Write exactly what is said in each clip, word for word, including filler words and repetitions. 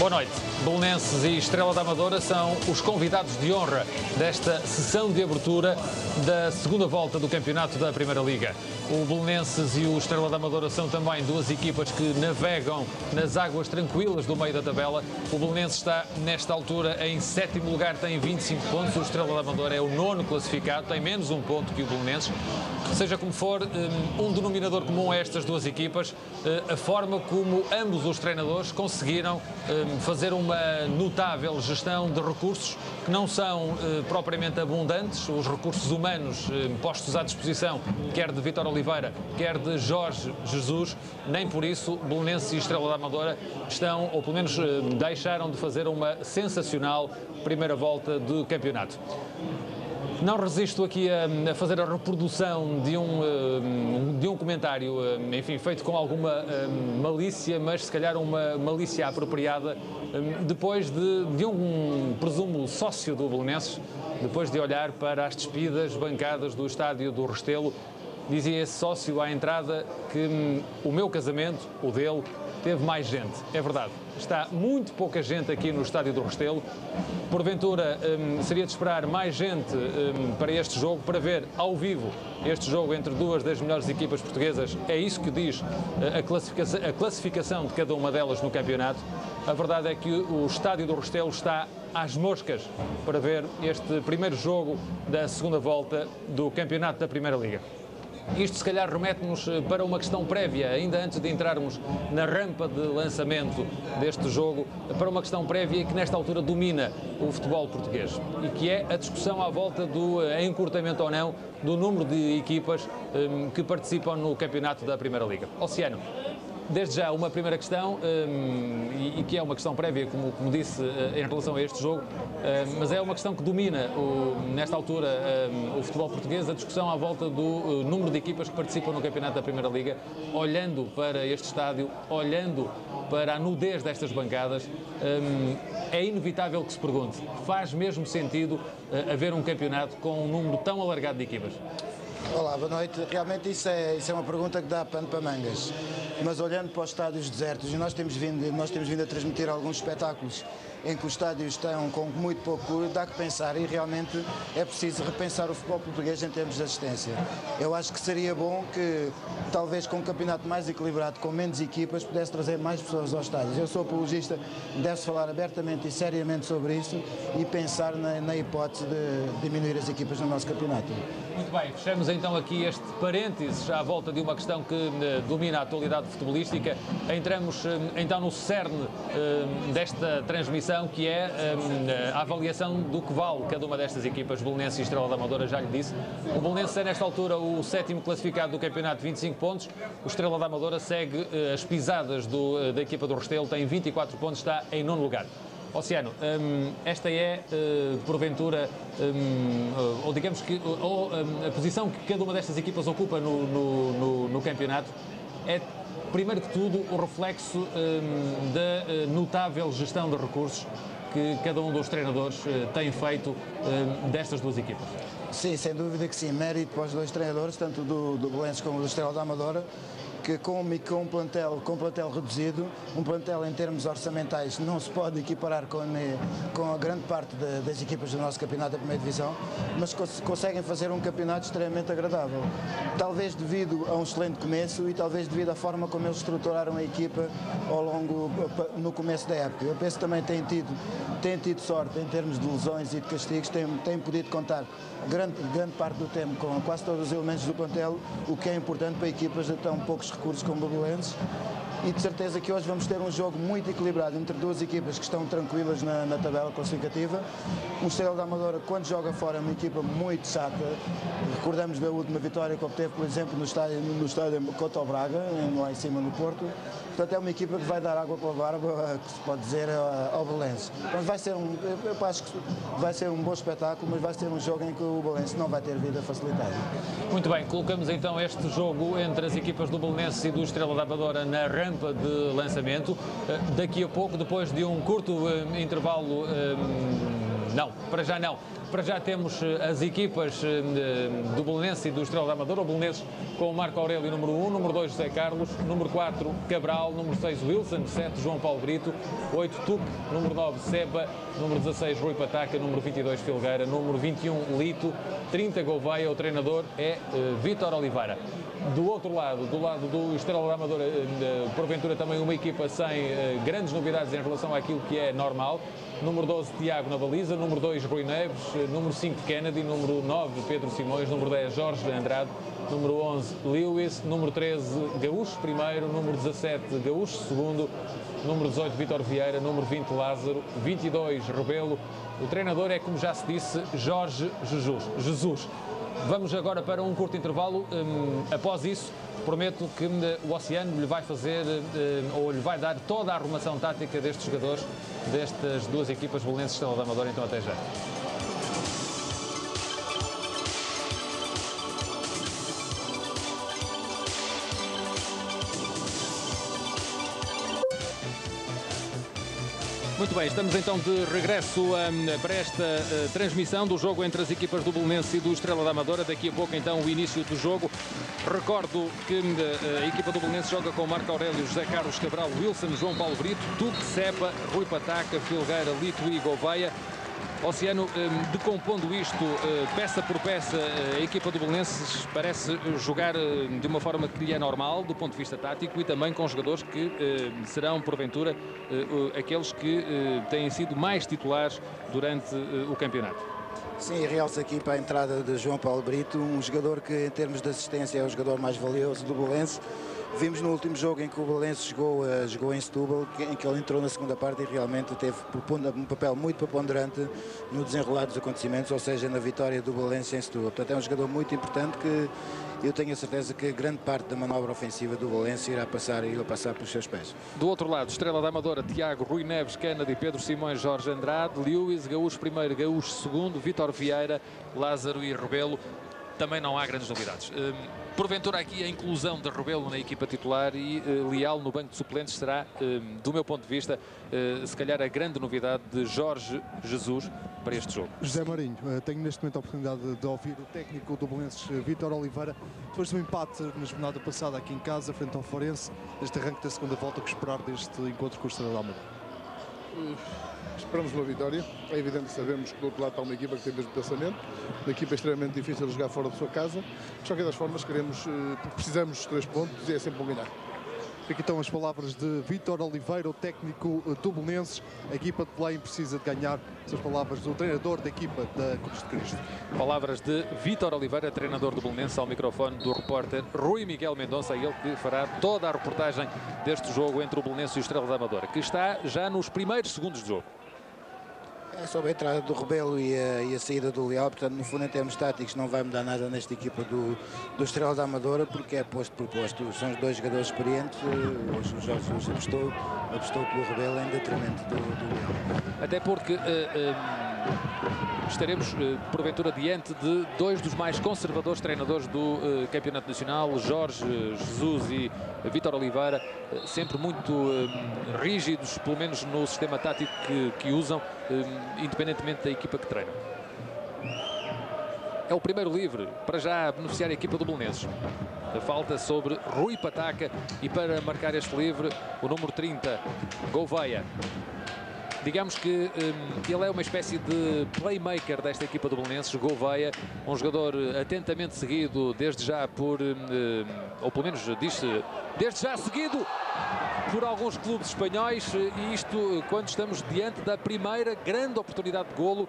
Boa noite. Belenenses e Estrela da Amadora são os convidados de honra desta sessão de abertura da segunda volta do campeonato da Primeira Liga. O Belenenses e o Estrela da Amadora são também duas equipas que navegam nas águas tranquilas do meio da tabela. O Belenenses está, nesta altura, em sétimo lugar, tem vinte e cinco pontos. O Estrela da Amadora é o nono classificado, tem menos um ponto que o Belenenses. Seja como for, um denominador comum a estas duas equipas, a forma como ambos os treinadores conseguiram fazer uma notável gestão de recursos que não são propriamente abundantes. Os recursos humanos postos à disposição, quer de Vítor Oliveira, quer de Jorge Jesus, nem por isso Belenenses e Estrela da Amadora estão, ou pelo menos deixaram de fazer uma sensacional primeira volta do campeonato. Não resisto aqui a, a fazer a reprodução de um, de um comentário, enfim, feito com alguma malícia, mas se calhar uma malícia apropriada, depois de, de um, presumo, sócio do Belenenses, depois de olhar para as despidas bancadas do estádio do Restelo. Dizia esse sócio à entrada que o meu casamento, o dele, teve mais gente. É verdade. Está muito pouca gente aqui no estádio do Restelo. Porventura, hum, seria de esperar mais gente hum, para este jogo, para ver ao vivo este jogo entre duas das melhores equipas portuguesas. É isso que diz a classificação, a classificação de cada uma delas no campeonato. A verdade é que o estádio do Restelo está às moscas para ver este primeiro jogo da segunda volta do campeonato da Primeira Liga. Isto, se calhar, remete-nos para uma questão prévia, ainda antes de entrarmos na rampa de lançamento deste jogo, para uma questão prévia que, nesta altura, domina o futebol português e que é a discussão à volta do encurtamento ou não do número de equipas um, que participam no campeonato da Primeira Liga. Oceano, desde já uma primeira questão, um, e, e que é uma questão prévia, como, como disse, uh, em relação a este jogo, uh, mas é uma questão que domina, o, nesta altura, um, o futebol português, a discussão à volta do uh, número de equipas que participam no campeonato da Primeira Liga, olhando para este estádio, olhando para a nudez destas bancadas. Um, é inevitável que se pergunte, faz mesmo sentido uh, haver um campeonato com um número tão alargado de equipas? Olá, boa noite. Realmente isso é, isso é uma pergunta que dá pano para mangas. Mas olhando para os estádios desertos, e nós temos vindo, nós temos vindo a transmitir alguns espetáculos em que os estádios estão com muito pouco público, dá que pensar e realmente é preciso repensar o futebol português em termos de assistência. Eu acho que seria bom que, talvez com um campeonato mais equilibrado, com menos equipas, pudesse trazer mais pessoas aos estádios. Eu sou apologista, deve-se falar abertamente e seriamente sobre isso e pensar na, na hipótese de diminuir as equipas no nosso campeonato. Muito bem, fechamos então aqui este parênteses à volta de uma questão que uh, domina a atualidade futebolística. Entramos uh, então no cerne uh, desta transmissão, que é uh, a avaliação do que vale cada uma destas equipas. Belenenses e Estrela da Amadora, já lhe disse. O Belenenses é nesta altura o sétimo classificado do campeonato, vinte e cinco pontos. O Estrela da Amadora segue uh, as pisadas do, uh, da equipa do Restelo, tem vinte e quatro pontos, está em nono lugar. Oceano, um, esta é, uh, porventura, um, ou digamos que ou, um, a posição que cada uma destas equipas ocupa no, no, no, no campeonato é, primeiro que tudo, o reflexo um, da uh, notável gestão de recursos que cada um dos treinadores uh, tem feito um, destas duas equipas. Sim, sem dúvida que sim. Mérito para os dois treinadores, tanto do, do Belenenses como do Estrela da Amadora, que com, com, um plantel, com um plantel reduzido, um plantel em termos orçamentais não se pode equiparar com, com a grande parte de, das equipas do nosso campeonato da primeira divisão, mas cons conseguem fazer um campeonato extremamente agradável. Talvez devido a um excelente começo e talvez devido à forma como eles estruturaram a equipa ao longo, no começo da época. Eu penso que também têm tido, têm tido sorte em termos de lesões e de castigos, têm, têm podido contar grande, grande parte do tempo com quase todos os elementos do plantel, o que é importante para equipas de tão poucos recursos como o Belenenses. E de certeza que hoje vamos ter um jogo muito equilibrado entre duas equipas que estão tranquilas na, na tabela classificativa. O Estrela da Amadora, quando joga fora, é uma equipa muito chata. Recordamos da última vitória que obteve, por exemplo, no estádio, no estádio contra o Braga, lá em cima no Porto. Portanto, é uma equipa que vai dar água pela barba, que se pode dizer, ao Belenenses. Mas vai ser um, eu acho que vai ser um bom espetáculo, mas vai ser um jogo em que o Belenenses não vai ter vida facilitada. Muito bem, colocamos então este jogo entre as equipas do Belenenses e do Estrela da Amadora na rampa de lançamento. Daqui a pouco, depois de um curto uh, intervalo, uh, não, para já não, Para já temos as equipas do Belenenses e do Estrela da Amadora. O Belenenses com o Marco Aurélio, número um, número dois, José Carlos, número quatro, Cabral, número seis, Wilson, sete, João Paulo Brito, oito, Tuque, número nove, Seba, número dezasseis, Rui Pataca, número vinte e dois, Filgueira, número vinte e um, Lito, trinta, Gouveia. O treinador é uh, Vítor Oliveira. Do outro lado, do lado do Estrela da Amadora, uh, porventura também uma equipa sem uh, grandes novidades em relação àquilo que é normal. Número doze, Tiago na baliza, número dois, Rui Neves, número cinco, Kennedy, número nove, Pedro Simões, número dez, Jorge Andrade, número onze, Lewis, número treze, Gaúcho primeiro, número dezassete, Gaúcho segundo, número dezoito, Vítor Vieira, número vinte, Lázaro, vinte e dois, Rebelo. O treinador é, como já se disse, Jorge Jesus. Jesus. Vamos agora para um curto intervalo. Um, após isso, prometo que o Oceano lhe vai fazer, um, ou lhe vai dar toda a arrumação tática destes jogadores, destas duas equipas, Belenenses e Estrela da Amadora. Então até já. Muito bem, estamos então de regresso um, para esta uh, transmissão do jogo entre as equipas do Belenenses e do Estrela da Amadora. Daqui a pouco então o início do jogo. Recordo que uh, a equipa do Belenenses joga com Marco Aurélio, José Carlos, Cabral, Wilson, João Paulo Brito, Tuque, Seba, Rui Pataca, Filgueira, Lito e Gouveia. Oceano, um, decompondo isto uh, peça por peça, uh, a equipa do Belenenses parece jogar uh, de uma forma que lhe é normal do ponto de vista tático e também com jogadores que uh, serão porventura uh, uh, aqueles que uh, têm sido mais titulares durante uh, o campeonato. Sim, realça aqui para a entrada de João Paulo Brito, um jogador que em termos de assistência é o jogador mais valioso do Belenenses. Vimos no último jogo em que o Belenenses jogou, uh, jogou em Setúbal, em que ele entrou na segunda parte e realmente teve um papel muito preponderante no desenrolar dos acontecimentos, ou seja, na vitória do Belenenses em Setúbal. Portanto, é um jogador muito importante que eu tenho a certeza que grande parte da manobra ofensiva do Belenenses irá passar, irá passar pelos seus pés. Do outro lado, Estrela da Amadora, Tiago, Rui Neves, Kennedy, Pedro Simões, Jorge Andrade, Lewis, Gaúcho primeiro, Gaúcho segundo, Vítor Vieira, Lázaro e Rebelo. Também não há grandes novidades. Um, porventura aqui a inclusão de Rebelo na equipa titular e uh, Leal no banco de suplentes será, um, do meu ponto de vista, uh, se calhar a grande novidade de Jorge Jesus para este jogo. José Marinho, uh, tenho neste momento a oportunidade de, de ouvir o técnico do Belenenses, Vítor Oliveira. Depois do empate na jornada passada aqui em casa, frente ao Forense, deste arranque da segunda volta, o que esperar deste encontro com o Estrela da Amadora? Uh, esperamos uma vitória. É evidente que sabemos que do outro lado está uma equipa que tem o mesmo pensamento, uma equipa extremamente difícil de jogar fora de sua casa. De qualquer das formas, queremos, uh, precisamos de três pontos e é sempre bom ganhar. Aqui estão as palavras de Vítor Oliveira, o técnico do Belenenses. A equipa de Belém precisa de ganhar. São as palavras do treinador da equipa da Cruz de Cristo. Palavras de Vítor Oliveira, treinador do Belenenses, ao microfone do repórter Rui Miguel Mendonça, ele que fará toda a reportagem deste jogo entre o Belenenses e o Estrela da Amadora, que está já nos primeiros segundos de jogo. É sobre a entrada do Rebelo e a, e a saída do Leal, portanto, no fundo, em termos táticos, não vai mudar nada nesta equipa do, do Estrela da Amadora, porque é posto por posto. São os dois jogadores experientes. O Jorge Jesus apostou, apostou pelo Rebelo em detrimento do, do Leal. Até porque uh, uh, estaremos, uh, porventura, diante de dois dos mais conservadores treinadores do uh, Campeonato Nacional, Jorge Jesus e Vítor Oliveira, uh, sempre muito uh, rígidos, pelo menos no sistema tático que, que usam, uh, independentemente da equipa que treina. É o primeiro livre para já beneficiar a equipa do Belenenses. A falta sobre Rui Pataca e para marcar este livre o número trinta, Gouveia. Digamos que um, ele é uma espécie de playmaker desta equipa do Belenenses, Gouveia, um jogador atentamente seguido desde já por, um, ou pelo menos diz-se, desde já seguido por alguns clubes espanhóis, e isto quando estamos diante da primeira grande oportunidade de golo.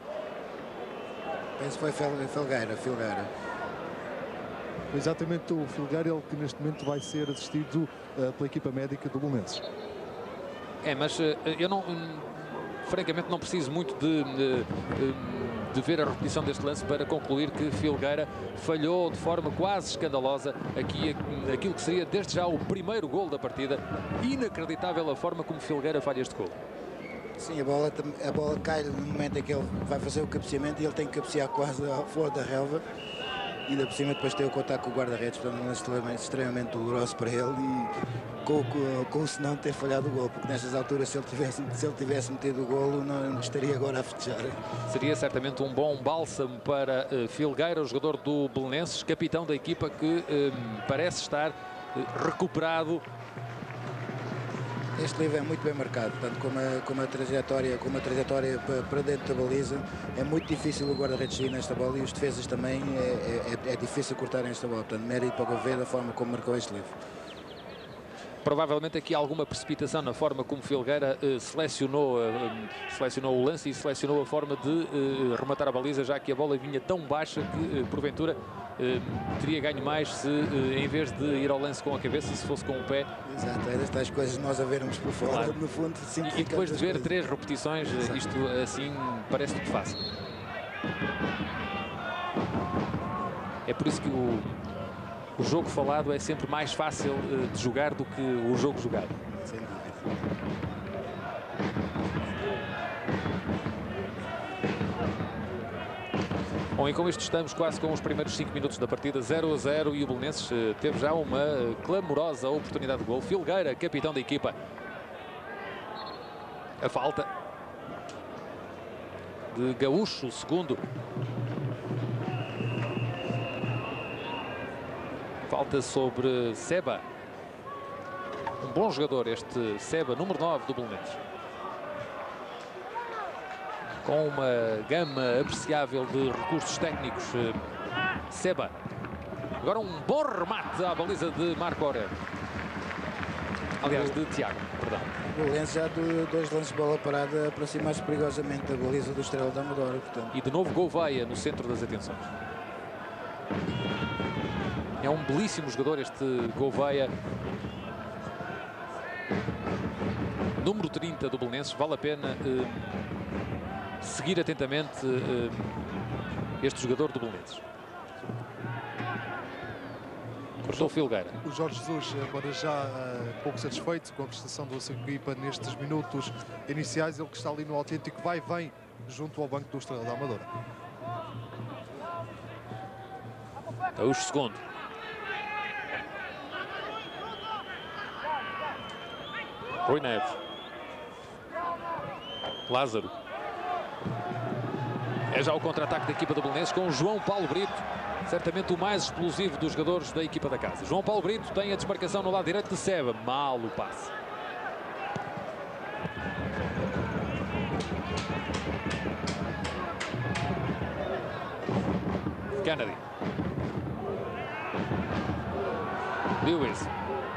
Penso que foi Filgueira, Filgueira. Exatamente o Filgueira, ele que neste momento vai ser assistido uh, pela equipa médica do Belenenses. É, mas uh, eu não... Um, francamente não preciso muito de, de, de ver a repetição deste lance para concluir que Filgueira falhou de forma quase escandalosa aqui aquilo que seria desde já o primeiro golo da partida. Inacreditável a forma como Filgueira falha este golo. Sim, a bola, a bola cai no momento em que ele vai fazer o cabeceamento e ele tem que cabecear quase ao fora da relva. ainda por cima depois tem o contato com o guarda-redes, portanto um lance extremamente, extremamente doloroso para ele e com, com, com o senão ter falhado o gol, porque nestas alturas se ele tivesse, se ele tivesse metido o golo não estaria agora a festejar. Seria certamente um bom bálsamo para uh, Filgueira, o jogador do Belenenses, capitão da equipa que uh, parece estar uh, recuperado. Este livro é muito bem marcado, portanto, com uma, com uma trajetória, com uma trajetória para, para dentro da baliza, é muito difícil o guarda-redes sair nesta bola e os defesas também é, é, é difícil cortarem esta bola, portanto, mérito para o Gouveia da forma como marcou este livro. Provavelmente aqui alguma precipitação na forma como Filgueira uh, selecionou, uh, selecionou o lance e selecionou a forma de uh, rematar a baliza, já que a bola vinha tão baixa que, uh, porventura, uh, teria ganho mais se, uh, em vez de ir ao lance com a cabeça, se fosse com o pé. Exato, é destas coisas nós a vermos por fora, claro. No fundo, e, e depois de ver coisas. Três repetições, uh, isto assim parece tudo fácil. É por isso que o... O jogo falado é sempre mais fácil uh, de jogar do que o jogo jogado. Sem dúvida. Bom, e com isto estamos quase com os primeiros cinco minutos da partida, zero a zero, e o Belenenses uh, teve já uma uh, clamorosa oportunidade de gol. Filgueira, capitão da equipa. A falta de Gaúcho, o segundo. Falta sobre Seba. Um bom jogador este Seba, número nove do Belenenses. Com uma gama apreciável de recursos técnicos. Seba. Agora um bom remate à baliza de Marco Aurélio. Aliás, de Tiago, perdão. O Belenenses já de dois lances de bola parada aproxima-se perigosamente da baliza do Estrela da Amadora, portanto. E de novo Gouveia no centro das atenções. É um belíssimo jogador este Gouveia. Número trinta do Belenenses. Vale a pena uh, seguir atentamente uh, este jogador do Belenenses. Cortou Filgueira. O Jorge Jesus agora já uh, pouco satisfeito com a prestação da sua equipa nestes minutos iniciais. Ele que está ali no autêntico vai-vem junto ao banco do Estrela da Amadora. Gaúcho segundo. Rui Neves. Lázaro. É já o contra-ataque da equipa do Belenenses com o João Paulo Brito, certamente o mais explosivo dos jogadores da equipa da casa. João Paulo Brito tem a desmarcação no lado direito de Seba. Mal o passe. Kennedy. Lewis.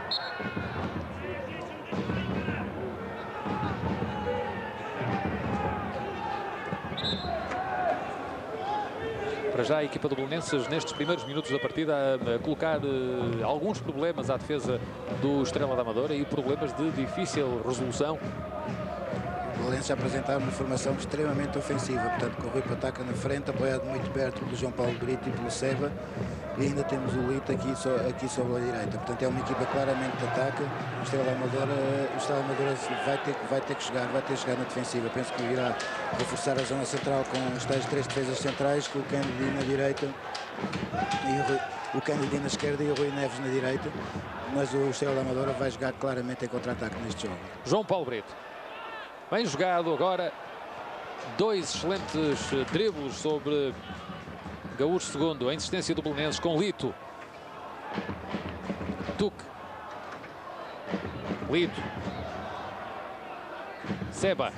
Para já a equipa do Belenenses nestes primeiros minutos da partida a, a colocar uh, alguns problemas à defesa do Estrela da Amadora e problemas de difícil resolução. O Belenenses a apresentar uma formação extremamente ofensiva, portanto com o Rui Pataca na frente, apoiado muito perto pelo João Paulo Brito e pelo Seba, e ainda temos o Lito aqui, so, aqui sobre a direita. Portanto é uma equipa claramente de ataque. O Estrela Amadora, o Estrela Amadora vai ter, vai ter que chegar, vai ter que chegar na defensiva. Penso que irá reforçar a zona central com os tais três defesas centrais, com o Kennedy na direita, e o, Rui, o Kennedy na esquerda e o Rui Neves na direita. Mas o Estrela Amadora vai jogar claramente em contra-ataque neste jogo. João Paulo Brito. Bem jogado agora. Dois excelentes dribles sobre Gaúcho segundo. A insistência do Belenenses com Lito. Tuque. Lito. Seba.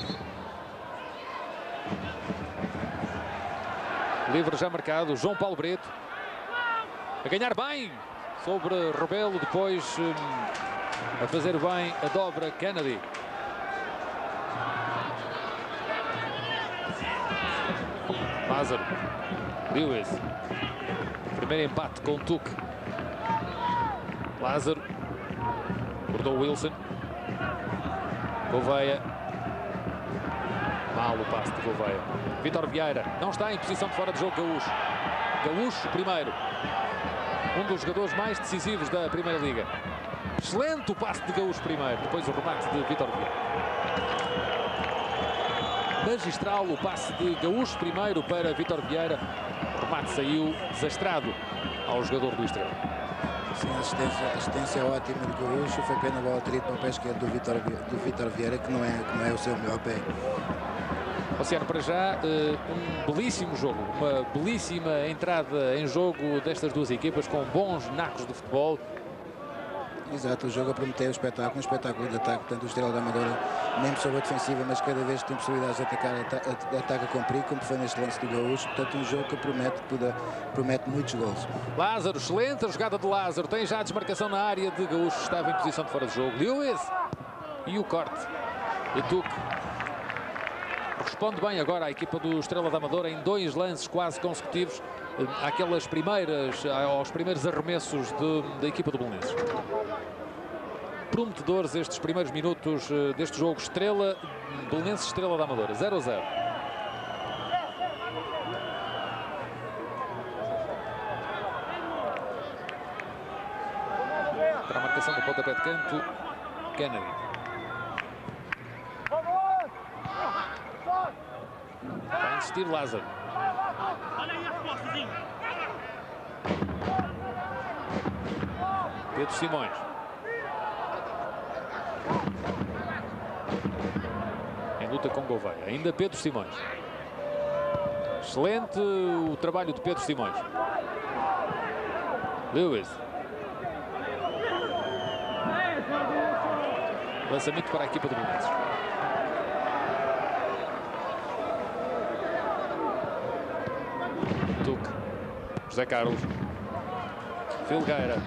Livre já marcado. João Paulo Brito. A ganhar bem sobre Rebelo. Depois um, a fazer bem a dobra Kennedy. Lázaro. Lewis. Primeiro empate com Tuque. Lázaro. Cortou Wilson. Gouveia. Mal o passe de Gouveia. Vítor Vieira. Não está em posição de fora de jogo Gaúcho. Gaúcho primeiro. Um dos jogadores mais decisivos da Primeira Liga. Excelente o passe de Gaúcho primeiro. Depois o remate de Vítor Vieira. Magistral o passe de Gaúcho primeiro para Vítor Vieira. remate saiu desastrado ao jogador do Estrela. Sim, a assistência, a assistência ótima do Gaúcho, foi pena a bola ter ido para o pé esquerdo do Vítor, do Vítor Vieira, que não, é, que não é o seu melhor pé. Oceano, para já, um belíssimo jogo, uma belíssima entrada em jogo destas duas equipas, com bons nacos de futebol. Exato, o jogo a prometer o espetáculo, um espetáculo de ataque, portanto o Estrela da Amadora, mesmo sob a defensiva, mas cada vez que tem possibilidades de atacar, ata ataca com perigo, como foi neste lance do Gaúcho, portanto um jogo que promete, que promete muitos gols. Lázaro, excelente a jogada de Lázaro, tem já a desmarcação na área de Gaúcho, estava em posição de fora de jogo. Lewis, e o corte, e Tuque. Responde bem agora a equipa do Estrela da Amadora em dois lances quase consecutivos àquelas primeiras, aos primeiros arremessos de, da equipa do Belenenses. Prometedores estes primeiros minutos deste jogo. Estrela, Belenenses, Estrela da Amadora, zero a zero. Para a marcação do pontapé de canto, Kennedy. Vai insistir Lázaro. Pedro Simões. Em luta com Gouveia. Ainda Pedro Simões. Excelente o trabalho de Pedro Simões. Lewis. Lançamento para a equipa do Belenenses. Tuque. José Carlos. Filgueira.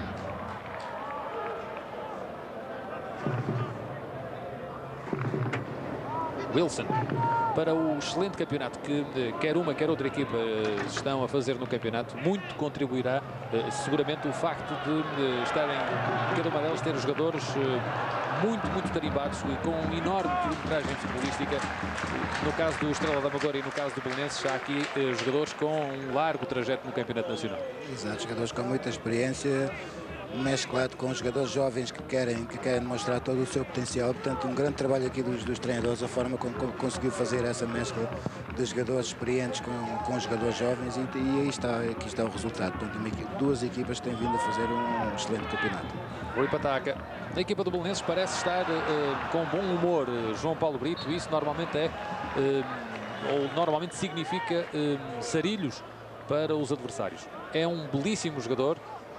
Wilson. Para o excelente campeonato que quer uma, quer outra equipa estão a fazer no campeonato, muito contribuirá seguramente o facto de estarem, cada uma delas ter jogadores muito, muito tarimbados e com um enorme quilometragem futebolística. No caso do Estrela da Amadora e no caso do Belenenses, há aqui jogadores com um largo trajeto no campeonato nacional. Exato, jogadores com muita experiência, mesclado com jogadores jovens que querem, que querem mostrar todo o seu potencial. Portanto, um grande trabalho aqui dos, dos treinadores, a forma como, como conseguiu fazer essa mescla de jogadores experientes com, com jogadores jovens, e, e aí está, aqui está o resultado. Portanto, uma, duas equipas têm vindo a fazer um excelente campeonato. Rui Pataca. A equipa do Belenenses parece estar uh, com bom humor, uh, João Paulo Brito. Isso normalmente é, uh, ou normalmente significa uh, sarilhos para os adversários. É um belíssimo jogador.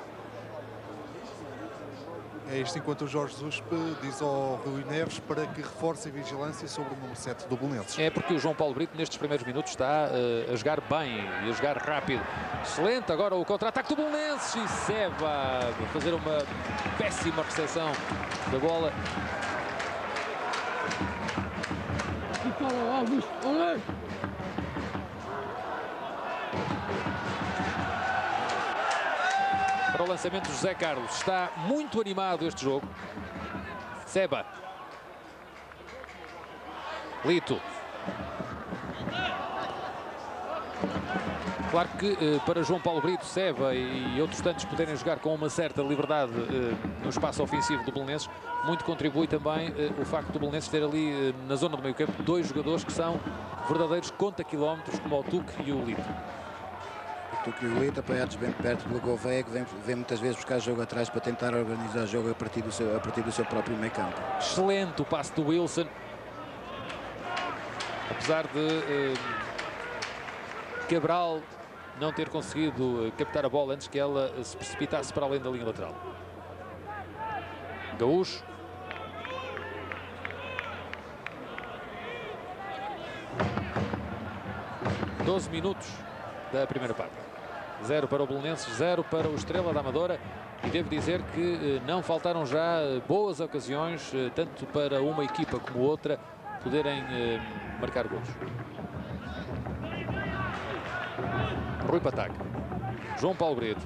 É isto enquanto o Jorge Jesus diz ao Rui Neves para que reforce a vigilância sobre o número sete do Belenenses. É porque o João Paulo Brito nestes primeiros minutos está uh, a jogar bem e a jogar rápido. Excelente agora o contra-ataque do Belenenses e Seba a fazer uma péssima recepção da bola. Para o lançamento de José Carlos. Está muito animado este jogo. Seba. Lito. Claro que eh, para João Paulo Brito, Seba e outros tantos poderem jogar com uma certa liberdade eh, no espaço ofensivo do Belenenses, muito contribui também eh, o facto do Belenenses ter ali eh, na zona do meio campo dois jogadores que são verdadeiros conta-quilómetros, como o Tuque e o Lito. O Tuque e o Lito, apoiados bem perto pelo Gouveia, que vem, vem muitas vezes buscar jogo atrás para tentar organizar o jogo a partir do seu, a partir do seu próprio meio campo. Excelente o passe do Wilson. Apesar de eh, Cabral não ter conseguido captar a bola antes que ela se precipitasse para além da linha lateral. Gaúcho. doze minutos da primeira parte. Zero para o Belenenses, zero para o Estrela da Amadora. E devo dizer que não faltaram já boas ocasiões, tanto para uma equipa como outra, poderem marcar gols. Rui Pataca. João Paulo Brito.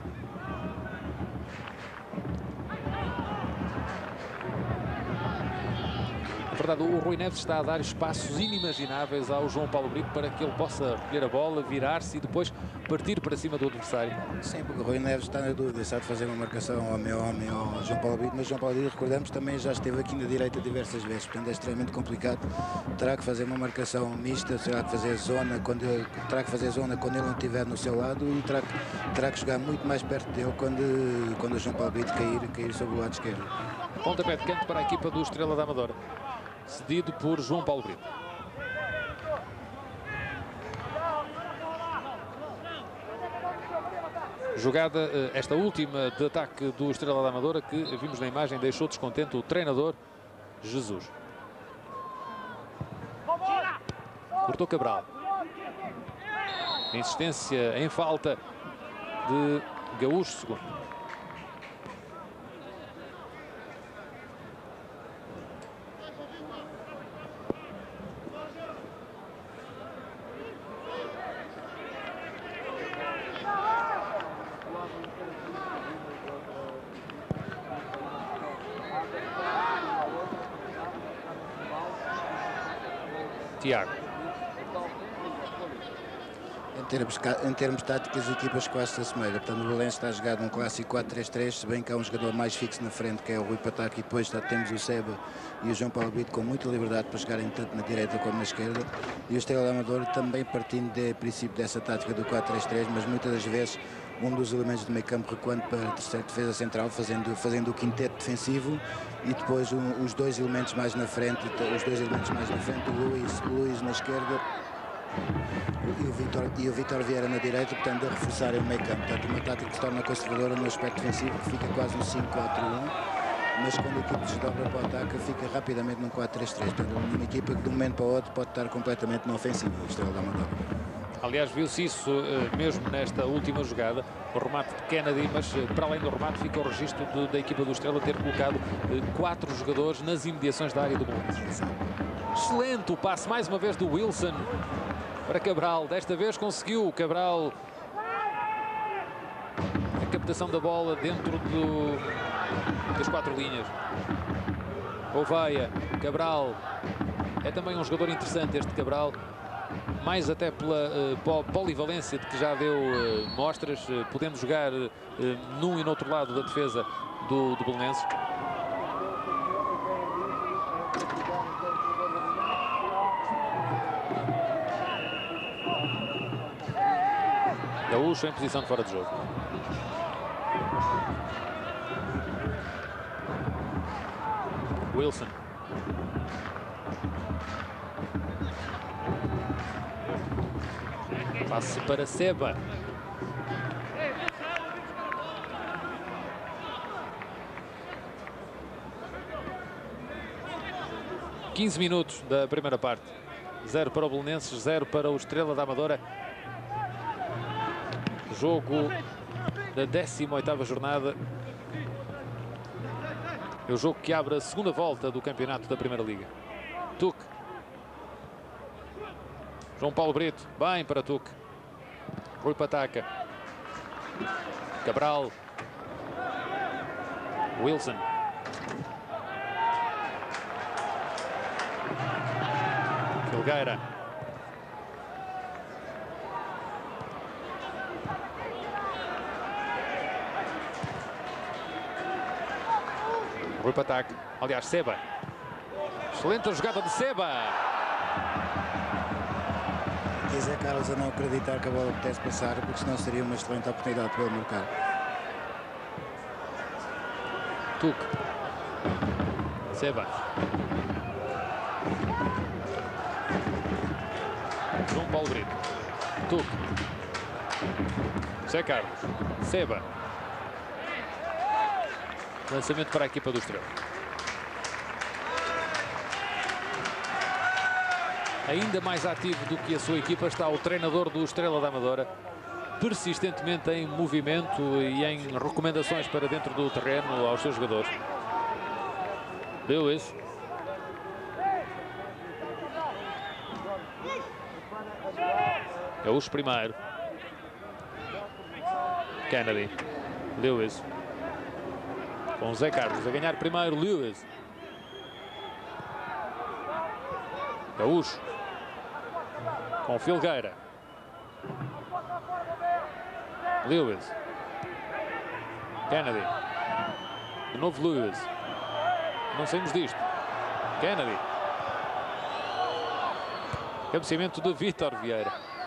Na verdade, o Rui Neves está a dar espaços inimagináveis ao João Paulo Brito para que ele possa recolher a bola, virar-se e depois partir para cima do adversário. Sim, porque o Rui Neves está na dúvida se há de fazer uma marcação ao meu homem ou ao João Paulo Brito, mas João Paulo Brito, recordamos, também já esteve aqui na direita diversas vezes, portanto é extremamente complicado. Terá que fazer uma marcação mista, terá que fazer zona quando ele, terá que fazer zona quando ele não estiver no seu lado e terá que, terá que jogar muito mais perto dele quando, quando o João Paulo Brito cair, cair sobre o lado esquerdo. Pontapé de canto para a equipa do Estrela da Amadora, cedido por João Paulo Brito. Jogada, esta última de ataque do Estrela da Amadora, que vimos na imagem, deixou descontente o treinador Jesus. Cortou Cabral. Insistência em falta de Gaúcho segundo. Tiago. Em termos, em termos táticos, as equipas quase se assemelham. Portanto, o Belenenses está a jogar num clássico quatro três três, se bem que há um jogador mais fixo na frente, que é o Rui Pataca, e depois está, temos o Seba e o João Paulo Brito com muita liberdade para jogarem tanto na direita como na esquerda. E o Estrela da Amadora também partindo de princípio dessa tática do quatro três três, mas muitas das vezes um dos elementos do meio campo recuando para a terceira defesa central, fazendo, fazendo o quinteto defensivo, e depois um, os dois elementos mais na frente, os dois elementos mais na frente, o Luís, o Luís na esquerda e o Vítor e o Vítor Vieira na direita, portanto a reforçarem o meio campo. Portanto, uma tática que se torna conservadora no aspecto defensivo, que fica quase no cinco quatro um, mas quando a equipe desdobra para o ataque fica rapidamente num quatro três três. Portanto, uma equipa que de um momento para o outro pode estar completamente na ofensiva, o Estrela da Amadora. Aliás, viu-se isso uh, mesmo nesta última jogada, o remate de Kennedy, mas uh, para além do remate fica o registro de, da equipa do Estrela ter colocado uh, quatro jogadores nas imediações da área do Belenenses. Excelente o passe mais uma vez do Wilson para Cabral. Desta vez conseguiu Cabral a captação da bola dentro do, das quatro linhas. Oveia, Cabral, é também um jogador interessante este Cabral, mais até pela uh, polivalência de que já deu uh, mostras. Uh, podemos jogar uh, num e no outro lado da defesa do, do Belenenses. Gaúcho em posição de fora de jogo. Wilson. Passe para Seba. quinze minutos da primeira parte. zero para o Belenenses, zero para o Estrela da Amadora. Jogo da décima oitava jornada. É o jogo que abre a segunda volta do campeonato da Primeira Liga. Tuque. João Paulo Brito, bem para Tuque. Rui Pataca. Cabral. Wilson. Filgueira. Rui Pataca. Aliás, Seba. Excelente a jogada de Seba. Diz a Carlos a não acreditar que a bola pudesse passar, porque senão seria uma excelente oportunidade para ele marcar. Tuque. Seba. João Paulo Brito. Tuque. Zé Carlos. Seba. Lançamento para a equipa do Estrela. Ainda mais ativo do que a sua equipa está o treinador do Estrela da Amadora, persistentemente em movimento e em recomendações para dentro do terreno aos seus jogadores. Lewis. Gaúcho primeiro. Kennedy. Lewis. Com Zé Carlos a ganhar primeiro. Lewis. Gaúcho. Com Filgueira. Lewis. Kennedy. De novo Lewis. Não saímos disto. Kennedy. Cabeceamento de Vítor Vieira.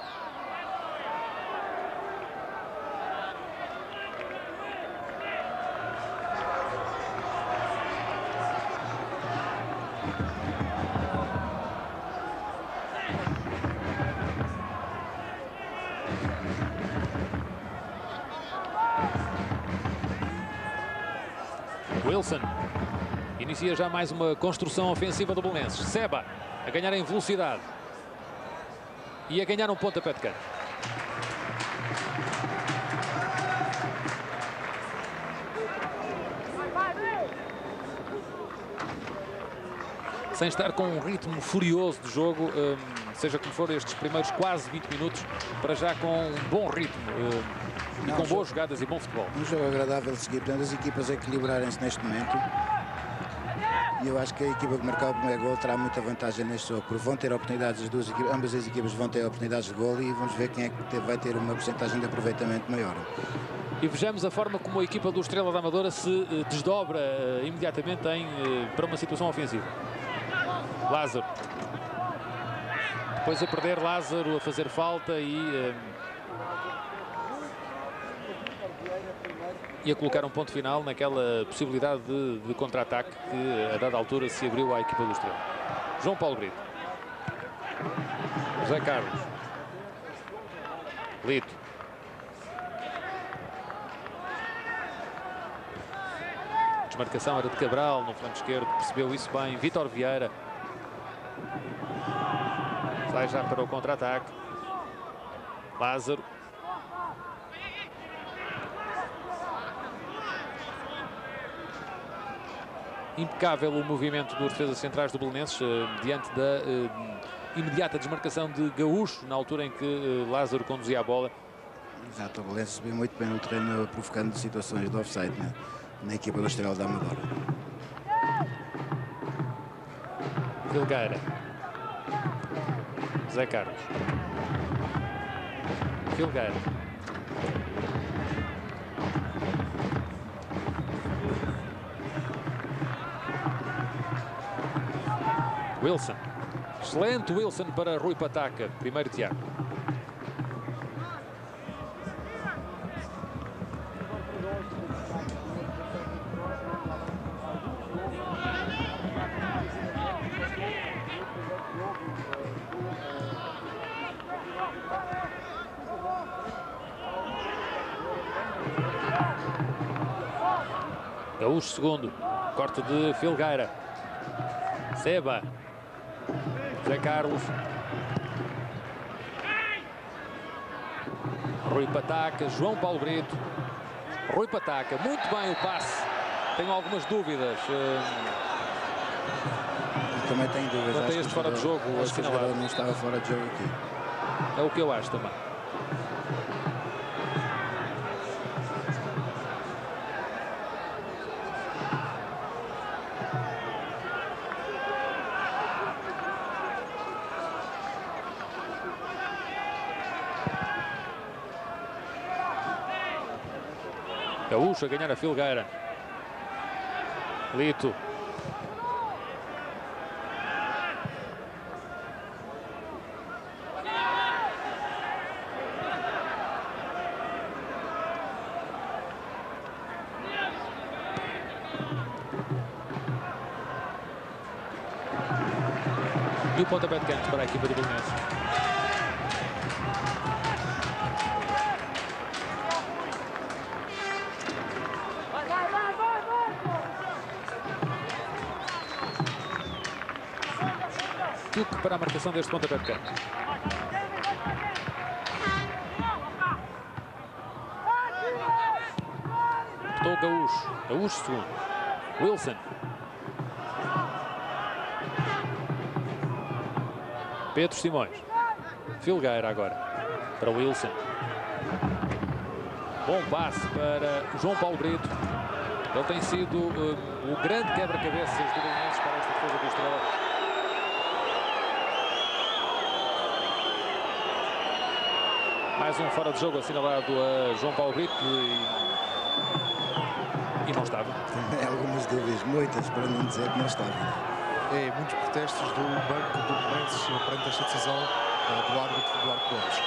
Wilson inicia já mais uma construção ofensiva do Belenenses. Seba a ganhar em velocidade e a ganhar um pontapé de canto. Sem estar com um ritmo furioso de jogo, um, seja como for estes primeiros quase vinte minutos, para já com um bom ritmo um, e Não, com jogo, boas jogadas e bom futebol. Um jogo agradável de seguir, portanto as equipas a equilibrarem-se neste momento. E eu acho que a equipa que marcar o primeiro gol terá muita vantagem neste jogo, porque vão ter oportunidades, as duas equipas, ambas as equipas vão ter oportunidades de gol e vamos ver quem é que vai ter uma porcentagem de aproveitamento maior. E vejamos a forma como a equipa do Estrela da Amadora se uh, desdobra uh, imediatamente em, uh, para uma situação ofensiva. Lázaro. Depois a perder Lázaro, a fazer falta e, uh, e a colocar um ponto final naquela possibilidade de, de contra-ataque que a dada altura se abriu à equipa do Estrela. João Paulo Brito. José Carlos. Lito. Desmarcação era de Cabral no flanco esquerdo, percebeu isso bem. Vítor Vieira. Sai já para o contra-ataque. Lázaro. Impecável o movimento dos defesas centrais do Belenenses, uh, diante da uh, imediata desmarcação de Gaúcho, na altura em que uh, Lázaro conduzia a bola. Exato, o Belenenses subiu muito bem no terreno, provocando situações de offside, né? Na equipa do Estrela da Amadora. Filgueira. Zé Carlos. Filgueira. Wilson. Excelente Wilson para Rui Pataca. Primeiro Tiago. Gaúcho segundo. Corte de Filgueira. Seba. Zé Carlos. Rui Pataca. João Paulo Brito. Rui Pataca. Muito bem o passe. Tenho algumas dúvidas. Também tenho dúvidas. Quanto a este fora de jogo, acho que o jogador não estava fora de jogo aqui. É o que eu acho também. Gaúcho a ganhar a Filgueira. Lito. E o pontapé de canto para a equipa do Belenenses. Tuque para a marcação deste pontapé de canto. Apertou o Gaúcho. Gaúcho segundo. Wilson. Pedro Simões. Filgueira agora. Para Wilson. Bom passe para João Paulo Brito. Ele tem sido uh, o grande quebra-cabeças do Belenenses para esta defesa do Estrela. Mais um fora de jogo assinalado a João Paulo Brito e, e não estava. Tem algumas dúvidas, muitas, para não dizer que não estava. É, muitos protestos do banco do Belenenses perante esta decisão uh, do árbitro Duarte Gomes.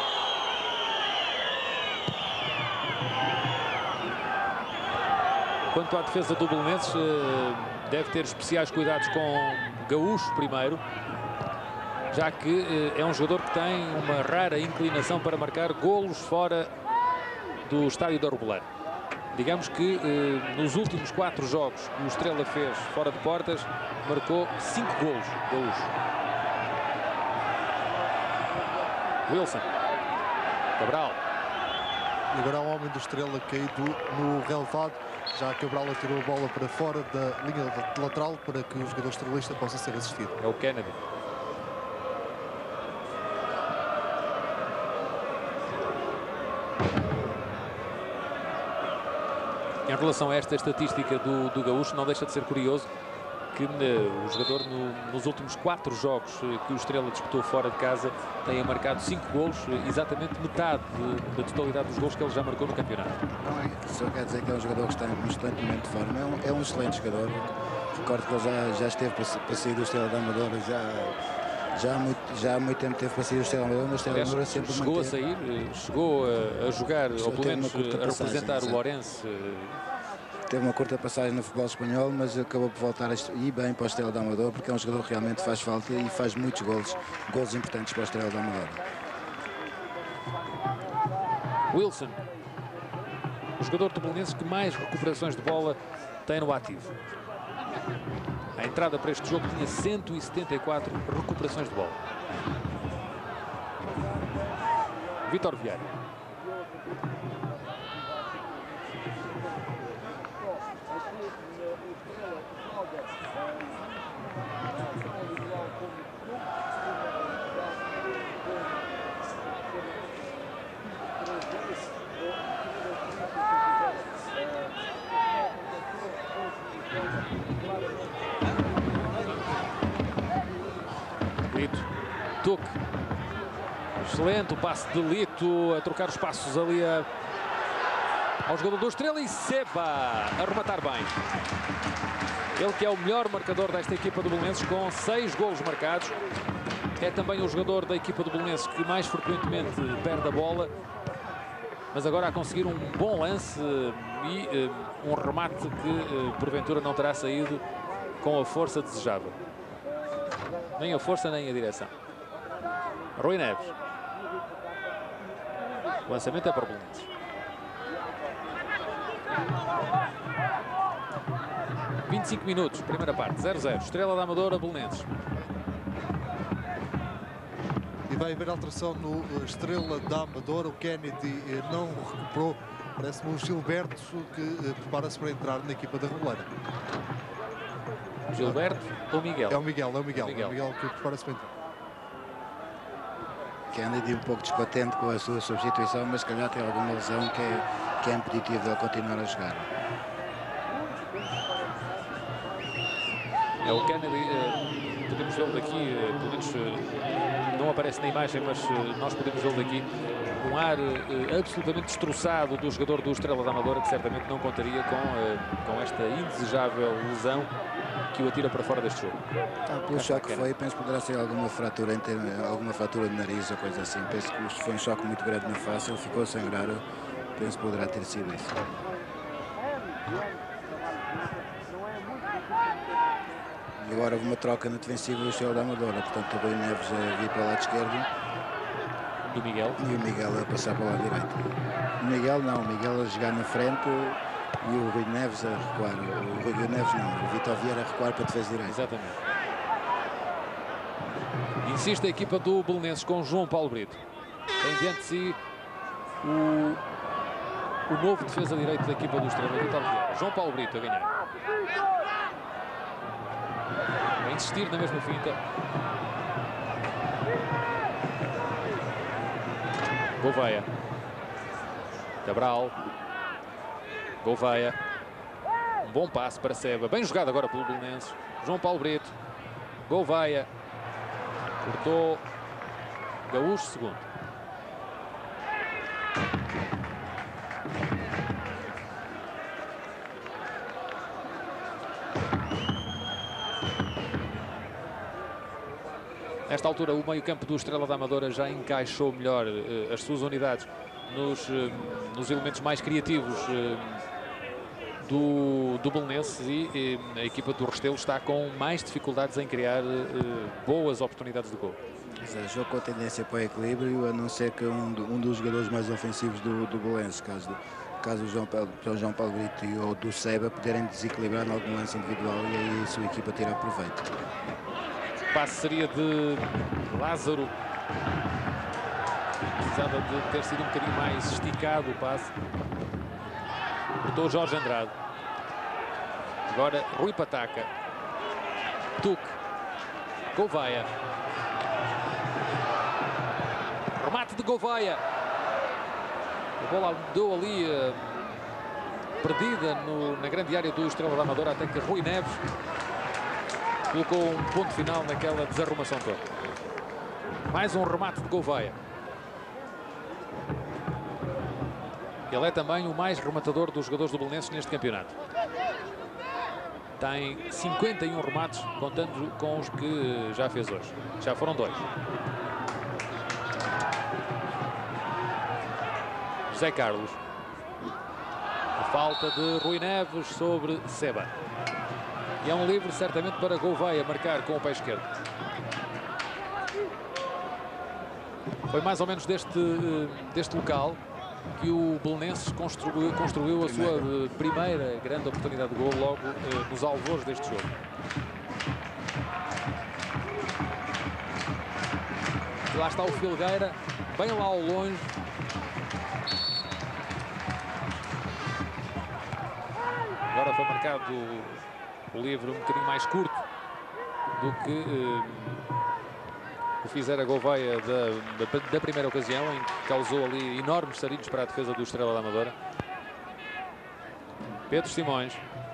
Quanto à defesa do Belenenses, uh, deve ter especiais cuidados com Gaúcho primeiro, já que uh, é um jogador que tem uma rara inclinação para marcar golos fora do estádio da Robeleira. Digamos que uh, nos últimos quatro jogos que o Estrela fez fora de portas, marcou cinco golos Gaúcho. Wilson. Cabral. E agora há um homem do Estrela caído no relevado. Já Cabral atirou a bola para fora da linha lateral para que o jogador estrelista possa ser assistido. É o Kennedy. Em relação a esta estatística do, do Gaúcho, não deixa de ser curioso que uh, o jogador no, nos últimos quatro jogos uh, que o Estrela disputou fora de casa tenha marcado cinco golos, uh, exatamente metade de, da totalidade dos golos que ele já marcou no campeonato. Não é, só quer dizer que é um jogador que está em constante momento de forma. É um, é um excelente jogador. Recordo que ele já, já esteve para, para sair do Estrela da Amadora, já, já, há muito, já há muito tempo teve para sair do Estrela da Amadora, mas o Estrela da Amadora sempre chegou manteve. a sair, uh, chegou a, a jogar, Só ou pelo teve menos uma curta uh, a passagem, representar exato. o Lourenço. Uh, Teve uma curta passagem no futebol espanhol, mas acabou por voltar a ir bem para o Estrela da Amadora, porque é um jogador que realmente faz falta e faz muitos golos, golos importantes para o Estrela da Amadora. Wilson, o jogador do Belenenses que mais recuperações de bola tem no ativo. A entrada para este jogo tinha cento e setenta e quatro recuperações de bola. Vítor Vieira. Lito, Tuque, excelente o passe de Lito a trocar os passos ali a, ao jogador do Estrela e Seba a rematar bem. Ele que é o melhor marcador desta equipa do Belenenses com seis golos marcados. É também o jogador da equipa do Belenenses que mais frequentemente perde a bola, mas agora a conseguir um bom lance e um remate que porventura não terá saído com a força desejável. Nem a força, nem a direção. Rui Neves. O lançamento é para o Belenenses. vinte e cinco minutos, primeira parte, zero a zero. Estrela da Amadora, Belenenses. E vai haver alteração no Estrela da Amadora. O Kennedy não recuperou. Parece-me o Gilberto que prepara-se para entrar na equipa da Robeleira. Gilberto ou Miguel? É o Miguel, é o Miguel. Miguel. É o Miguel que prepara-se para entrar. Kennedy um pouco descontente com a sua substituição, mas se calhar tem alguma lesão que é, que é impeditivo de ele continuar a jogar. É o Kennedy, eh, podemos vê-lo daqui, eh, pelo menos eh, não aparece na imagem, mas eh, nós podemos vê-lo daqui, um ar eh, absolutamente destroçado do jogador do Estrela da Amadora, que certamente não contaria com, eh, com esta indesejável lesão que o atira para fora deste jogo. Ah, pelo choque que foi, penso que poderá ser alguma fratura, em termos, alguma fratura de nariz ou coisa assim. Penso que foi um choque muito grande na face, ele ficou a sangrar, penso que poderá ter sido isso. E agora houve uma troca na defensiva do Estrela da Amadora, portanto o Rui Neves a vir para o lado esquerdo. Do Miguel. E o Miguel a passar para o lado direito. O Miguel não, o Miguel a jogar na frente e o Rui Neves a recuar. O Rui Neves não, o Vítor Vieira a recuar para a defesa direita. Exatamente. Insiste a equipa do Belenenses com João Paulo Brito. Tem diante de si o, o novo defesa direito da equipa do Estrela, Vítor Vieira. João Paulo Brito a ganhar. A insistir na mesma finta. Gouveia. Cabral. Gouveia. Um bom passe para Seba. Bem jogado agora pelo Belenenses. João Paulo Brito. Gouveia. Cortou. Gaúcho, segundo. Nesta altura, o meio-campo do Estrela da Amadora já encaixou melhor uh, as suas unidades nos, uh, nos elementos mais criativos uh, do, do Belenenses e uh, a equipa do Restelo está com mais dificuldades em criar uh, boas oportunidades de gol. É, jogo com tendência para o equilíbrio, a não ser que um, um dos jogadores mais ofensivos do, do Belenenses, caso, caso o João Paulo, o João Paulo Brito ou do Seba, poderem desequilibrar em algum lance individual e aí a sua equipa tira proveito. O passe seria de Lázaro. Precisava de ter sido um bocadinho mais esticado o passe. Cortou Jorge Andrade. Agora Rui Pataca. Tuque. Gouveia. Remate de Gouveia. A bola andou ali uh, perdida no, na grande área do Estrela da Amadora, até que Rui Neves colocou um ponto final naquela desarrumação toda. Mais um remate de Gouveia. Ele é também o mais rematador dos jogadores do Belenenses neste campeonato. Tem cinquenta e um remates, contando com os que já fez hoje. Já foram dois. José Carlos. A falta de Rui Neves sobre Seba. E é um livre certamente para Gouveia marcar com o pé esquerdo. Foi mais ou menos deste, deste local que o Belenenses construiu, construiu a sua primeira grande oportunidade de gol logo eh, nos alvores deste jogo. E lá está o Filgueira, bem lá ao longe. Agora foi marcado o livre um bocadinho mais curto do que eh, o fizera Gouveia da, da, da primeira ocasião, em que causou ali enormes sarilhos para a defesa do Estrela da Amadora. Pedro Simões.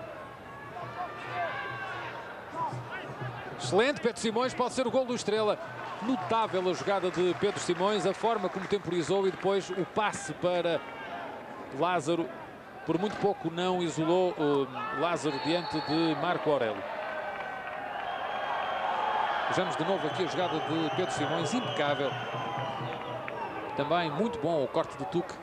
Excelente, Pedro Simões, pode ser o gol do Estrela. Notável a jogada de Pedro Simões, a forma como temporizou e depois o passe para Lázaro. Por muito pouco não isolou uh, Lázaro diante de Marco Aurélio. Vejamos de novo aqui a jogada de Pedro Simões, impecável. Também muito bom o corte de Tuque.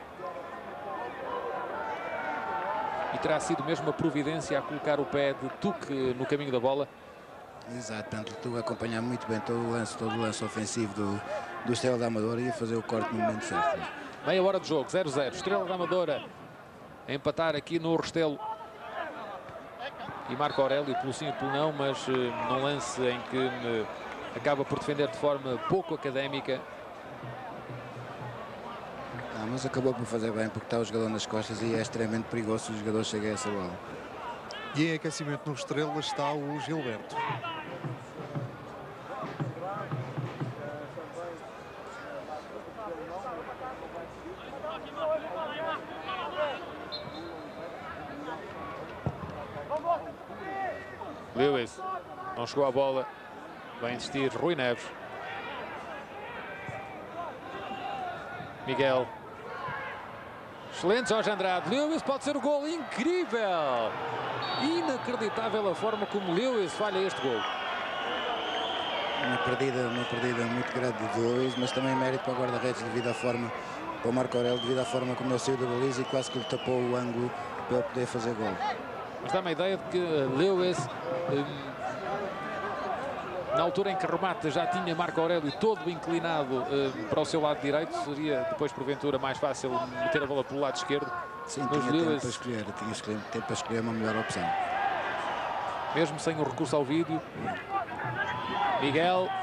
E terá sido mesmo a providência a colocar o pé de Tuque no caminho da bola. Exato, portanto, tu acompanhar muito bem todo o lance, todo o lance ofensivo do, do Estrela da Amadora e a fazer o corte no momento certo. Meia hora de jogo, zero a zero. Estrela da Amadora a empatar aqui no Restelo. E Marco Aurélio pelo sim e pelo não, mas uh, num lance em que uh, acaba por defender de forma pouco académica. Ah, mas acabou por fazer bem porque está o jogador nas costas e é extremamente perigoso se o jogador chega a essa bola. E em aquecimento no Estrela está o Gilberto. Lewis não chegou à bola, vai insistir Rui Neves. Miguel. Excelente Jorge Andrade. Lewis pode ser o gol incrível. Inacreditável a forma como Lewis falha este gol. Uma perdida, uma perdida muito grande de Lewis, mas também mérito para o guarda-redes devido à forma, para o Marco Aurélio, devido à forma como ele saiu da baliza e quase que lhe tapou o ângulo para ele poder fazer gol. Mas dá-me a ideia de que Lewis, hum, na altura em que remata, já tinha Marco Aurélio todo inclinado hum, para o seu lado direito. Seria depois, porventura, mais fácil meter a bola pelo lado esquerdo. Sim, mas tinha Lewis, tempo para escolher, tinha escolher, tempo para escolher uma melhor opção. Mesmo sem o recurso ao vídeo. Miguel.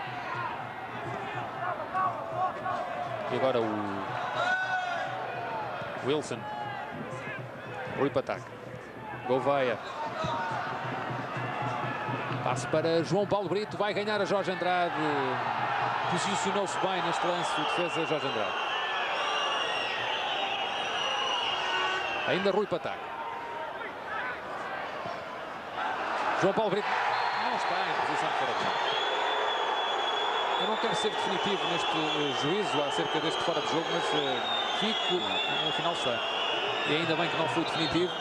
E agora o Wilson. Rui Pataca. Gouveia. Passe para João Paulo Brito. Vai ganhar a Jorge Andrade. Posicionou-se bem neste lance o defesa Jorge Andrade. Ainda Rui Pataca. João Paulo Brito não está em posição de fora de jogo. Eu não quero ser definitivo neste uh, juízo acerca deste fora de jogo, mas uh, fico, no final está. E ainda bem que não foi definitivo.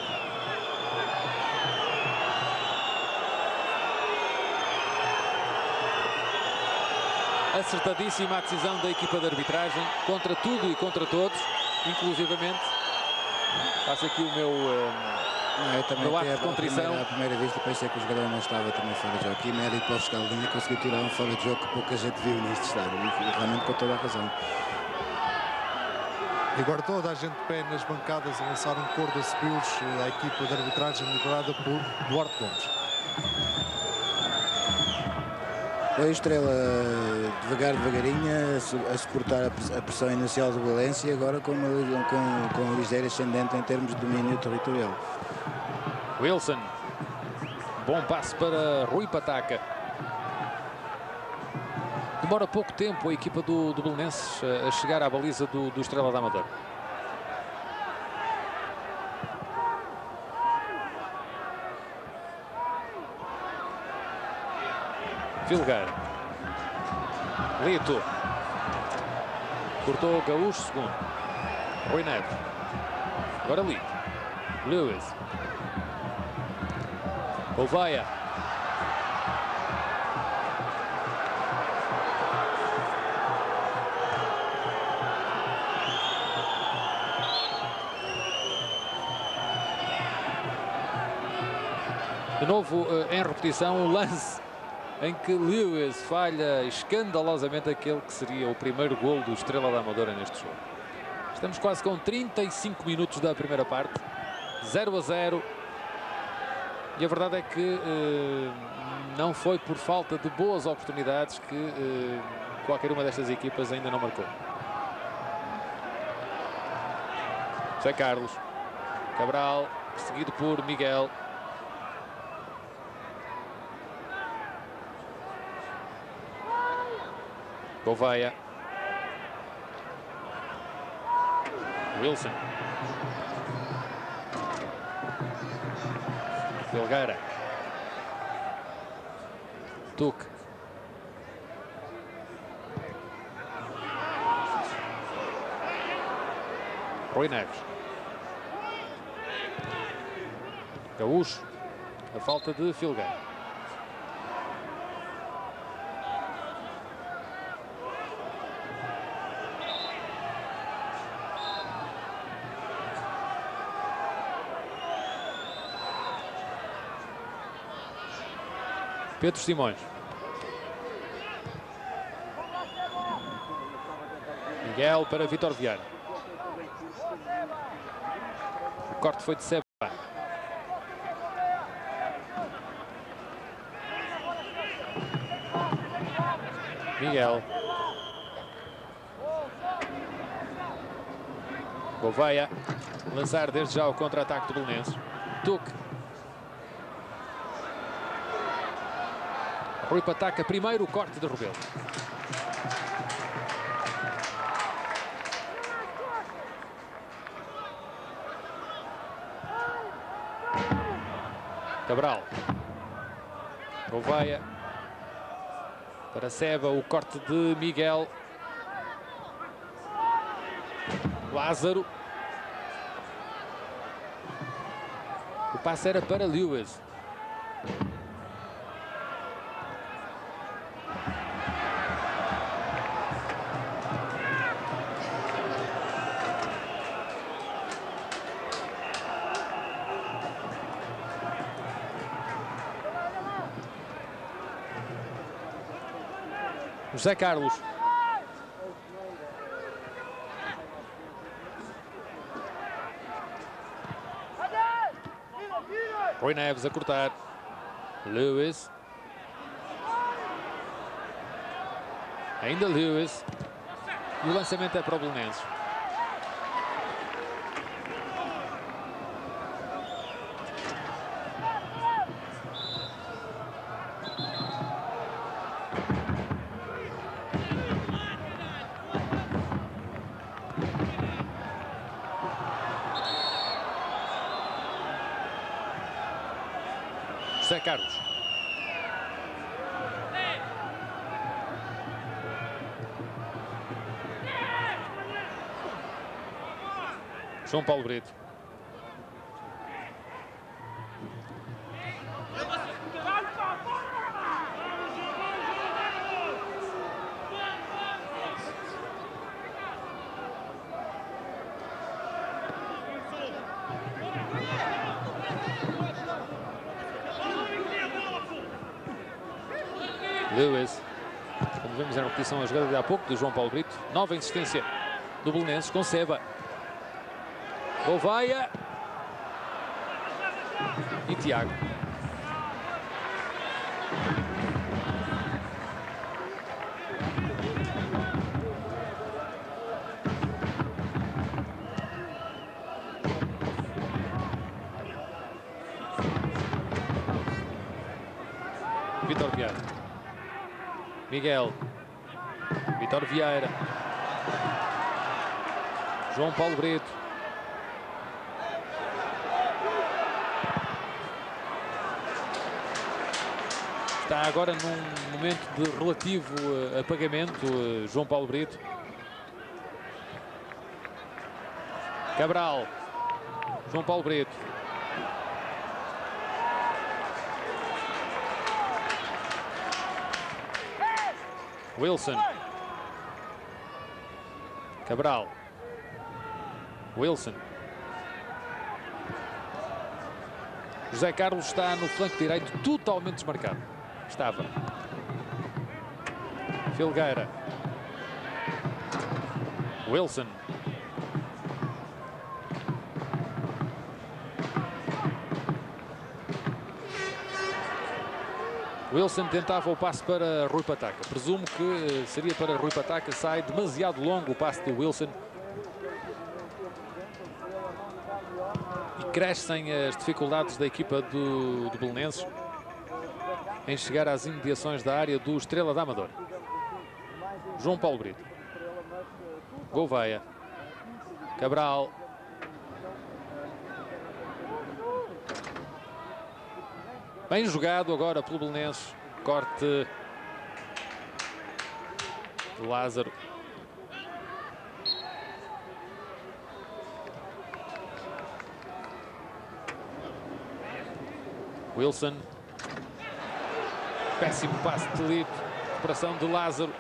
acertadíssima a decisão da equipa de arbitragem, contra tudo e contra todos, inclusivamente. Faço aqui o meu, uh, não, eu também meu ato de contrição. À primeira vista pensei que o jogador não estava também fora de jogo. E mérito para o fiscal de linha conseguiu tirar um fora de jogo que pouca gente viu neste estádio. E realmente com toda a razão. E agora toda a gente de pé nas bancadas a lançar um coro de assobios à equipa de arbitragem liderada por Duarte Gomes. Foi o Estrela devagar, devagarinho, a suportar a pressão inicial do Valência e agora com uma, com, com uma ligeira ascendente em termos de domínio territorial. Wilson. Bom passe para Rui Pataca. Demora pouco tempo a equipa do, do Belenenses a chegar à baliza do, do Estrela da Amadora. Filgar. Lito. Cortou Gaúcho, segundo. Rui Neves. Agora Lito. Lewis. Ovaia. De novo, em repetição, o lance em que Lewis falha escandalosamente aquele que seria o primeiro golo do Estrela da Amadora neste jogo. Estamos quase com trinta e cinco minutos da primeira parte, zero a zero. E a verdade é que eh, não foi por falta de boas oportunidades que eh, qualquer uma destas equipas ainda não marcou. José Carlos. Cabral, seguido por Miguel. Gouveia. Wilson. Filgueira. Tuque. Rui Neves. Gaúcho. A falta de Filgueira. Pedro Simões. Miguel para Vítor Vieira. O corte foi de Seba. Miguel. Gouveia. Lançar desde já o contra-ataque do Belenenses. Tuque. Rui Pataca, primeiro o corte de Rebelo. Cabral. Gouveia. Para Seba, o corte de Miguel. Lázaro. O passe era para Lewis. José Carlos. Rui Neves a cortar. Lewis. Ainda Lewis. E o lançamento é para o Belenenses. José Carlos. João Paulo Brito. Lewis. Como vemos em repetição a jogada de há pouco de João Paulo Brito. Nova insistência do Belenenses com Seba. Gouveia. E Tiago. Vítor Vieira. Miguel. Vítor Vieira. João Paulo Brito. Está agora num momento de relativo uh, apagamento, uh, João Paulo Brito. Cabral. João Paulo Brito. Wilson. Cabral. Wilson. José Carlos está no flanco direito totalmente desmarcado. Estava. Filgueira. Wilson. Wilson tentava o passe para Rui Pataca. Presumo que seria para Rui Pataca. Sai demasiado longo o passe de Wilson. E crescem as dificuldades da equipa do, do Belenenses em chegar às imediações da área do Estrela da Amadora. João Paulo Brito. Gouveia. Cabral. Bem jogado agora pelo Belenenses. Corte do Lázaro. Wilson. Péssimo passe de Lito. Recuperação de Lázaro.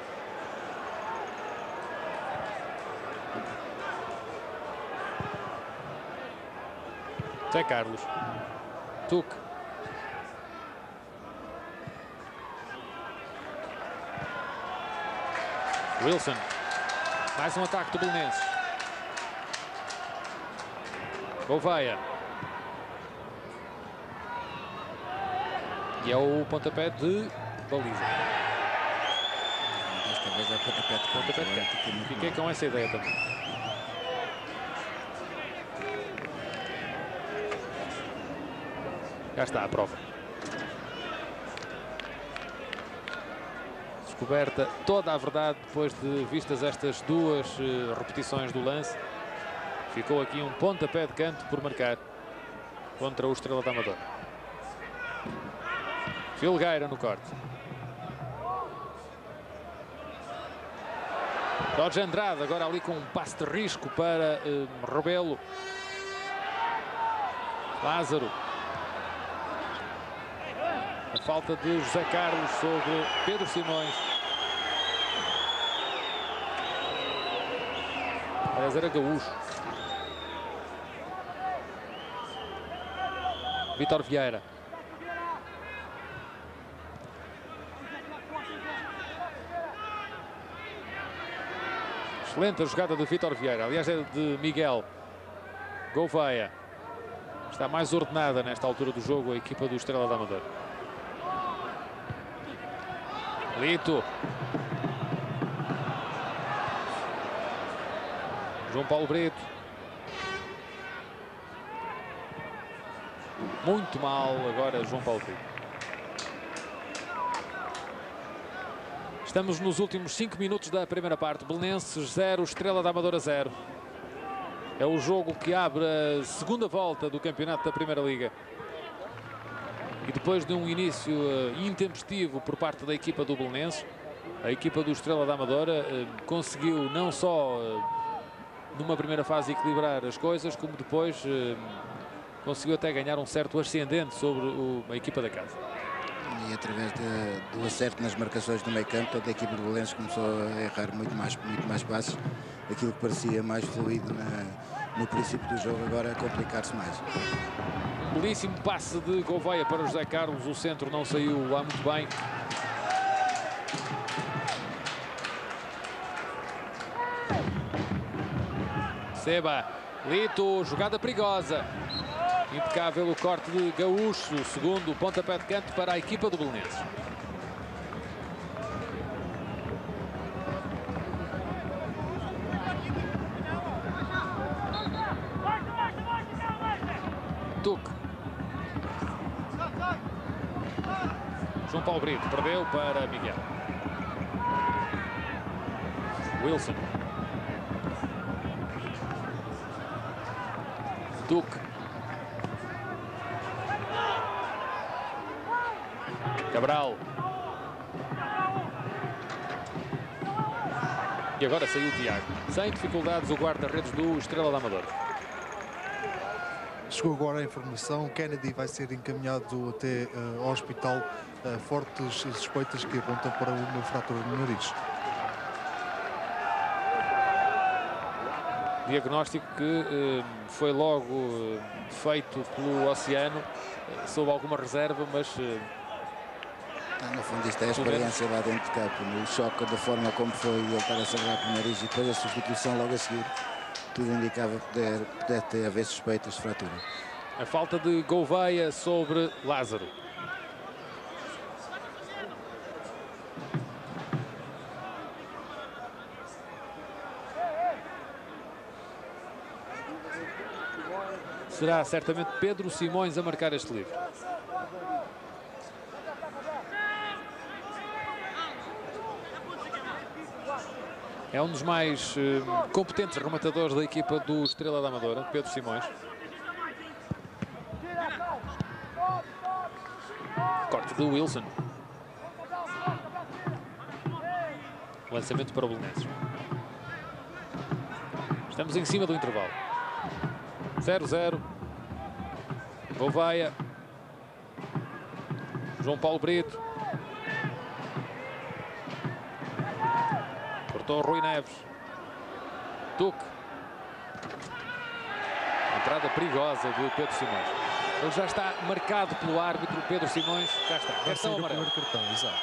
Zé Carlos. Tuque. Wilson. Mais um ataque do Belenenses. Gouveia. E é o pontapé de baliza. Desta vez é pontapé de canto. Pontapé de canto. Fiquei com essa ideia também. Já está a prova. Descoberta toda a verdade depois de vistas estas duas uh, repetições do lance. Ficou aqui um pontapé de canto por marcar contra o Estrela da Amadora. Filgueira no corte. Jorge Andrade agora ali com um passe de risco para uh, Rebelo. Lázaro. A falta de José Carlos sobre Pedro Simões. Aliás, era Gaúcho. Vítor Vieira. Excelente a jogada de Vítor Vieira. Aliás, é de Miguel. Gouveia. Está mais ordenada nesta altura do jogo a equipa do Estrela da Amadora. Lito. João Paulo Brito. Muito mal agora João Paulo Brito. Estamos nos últimos cinco minutos da primeira parte. Belenenses zero, Estrela da Amadora zero. É o jogo que abre a segunda volta do campeonato da Primeira Liga. E depois de um início uh, intempestivo por parte da equipa do Belenenses, a equipa do Estrela da Amadora uh, conseguiu não só uh, numa primeira fase equilibrar as coisas, como depois uh, conseguiu até ganhar um certo ascendente sobre o, a equipa da casa. E através de, do acerto nas marcações do meio campo, toda a equipa do Belenenses começou a errar muito mais, muito mais passos. Aquilo que parecia mais fluido na, no princípio do jogo, agora a complicar-se mais. Belíssimo passe de Gouveia para José Carlos. O centro não saiu lá muito bem. Seba, Lito, jogada perigosa. Impecável o corte de Gaúcho, segundo pontapé de canto para a equipa do Belenenses. Tuque. João Paulo Brito perdeu para Miguel. Wilson. Tuque. Cabral. E agora saiu o Tiago. Sem dificuldades o guarda-redes do Estrela da Amadora. Chegou agora a informação, Kennedy vai ser encaminhado até uh, ao hospital, uh, fortes suspeitas que apontam para uma fratura no nariz. Diagnóstico que uh, foi logo uh, feito pelo Oceano, uh, sob alguma reserva, mas... Uh, No fundo, isto é a experiência lá dentro de campo, o choque da forma como foi ele estar a sangrar com o nariz e depois a substituição logo a seguir. Tudo indicava poder, poder ter haver suspeitas de fratura. A falta de Gouveia sobre Lázaro. Será certamente Pedro Simões a marcar este livro. É um dos mais uh, competentes rematadores da equipa do Estrela da Amadora, Pedro Simões. Corte do Wilson. Lançamento para o Belenenses. Estamos em cima do intervalo. zero zero. Gouveia. João Paulo Brito. Cortou Rui Neves. Tuque. Entrada perigosa de Pedro Simões. Ele já está marcado pelo árbitro. Pedro Simões, já está. Cartão amarelo. Cartão, exato.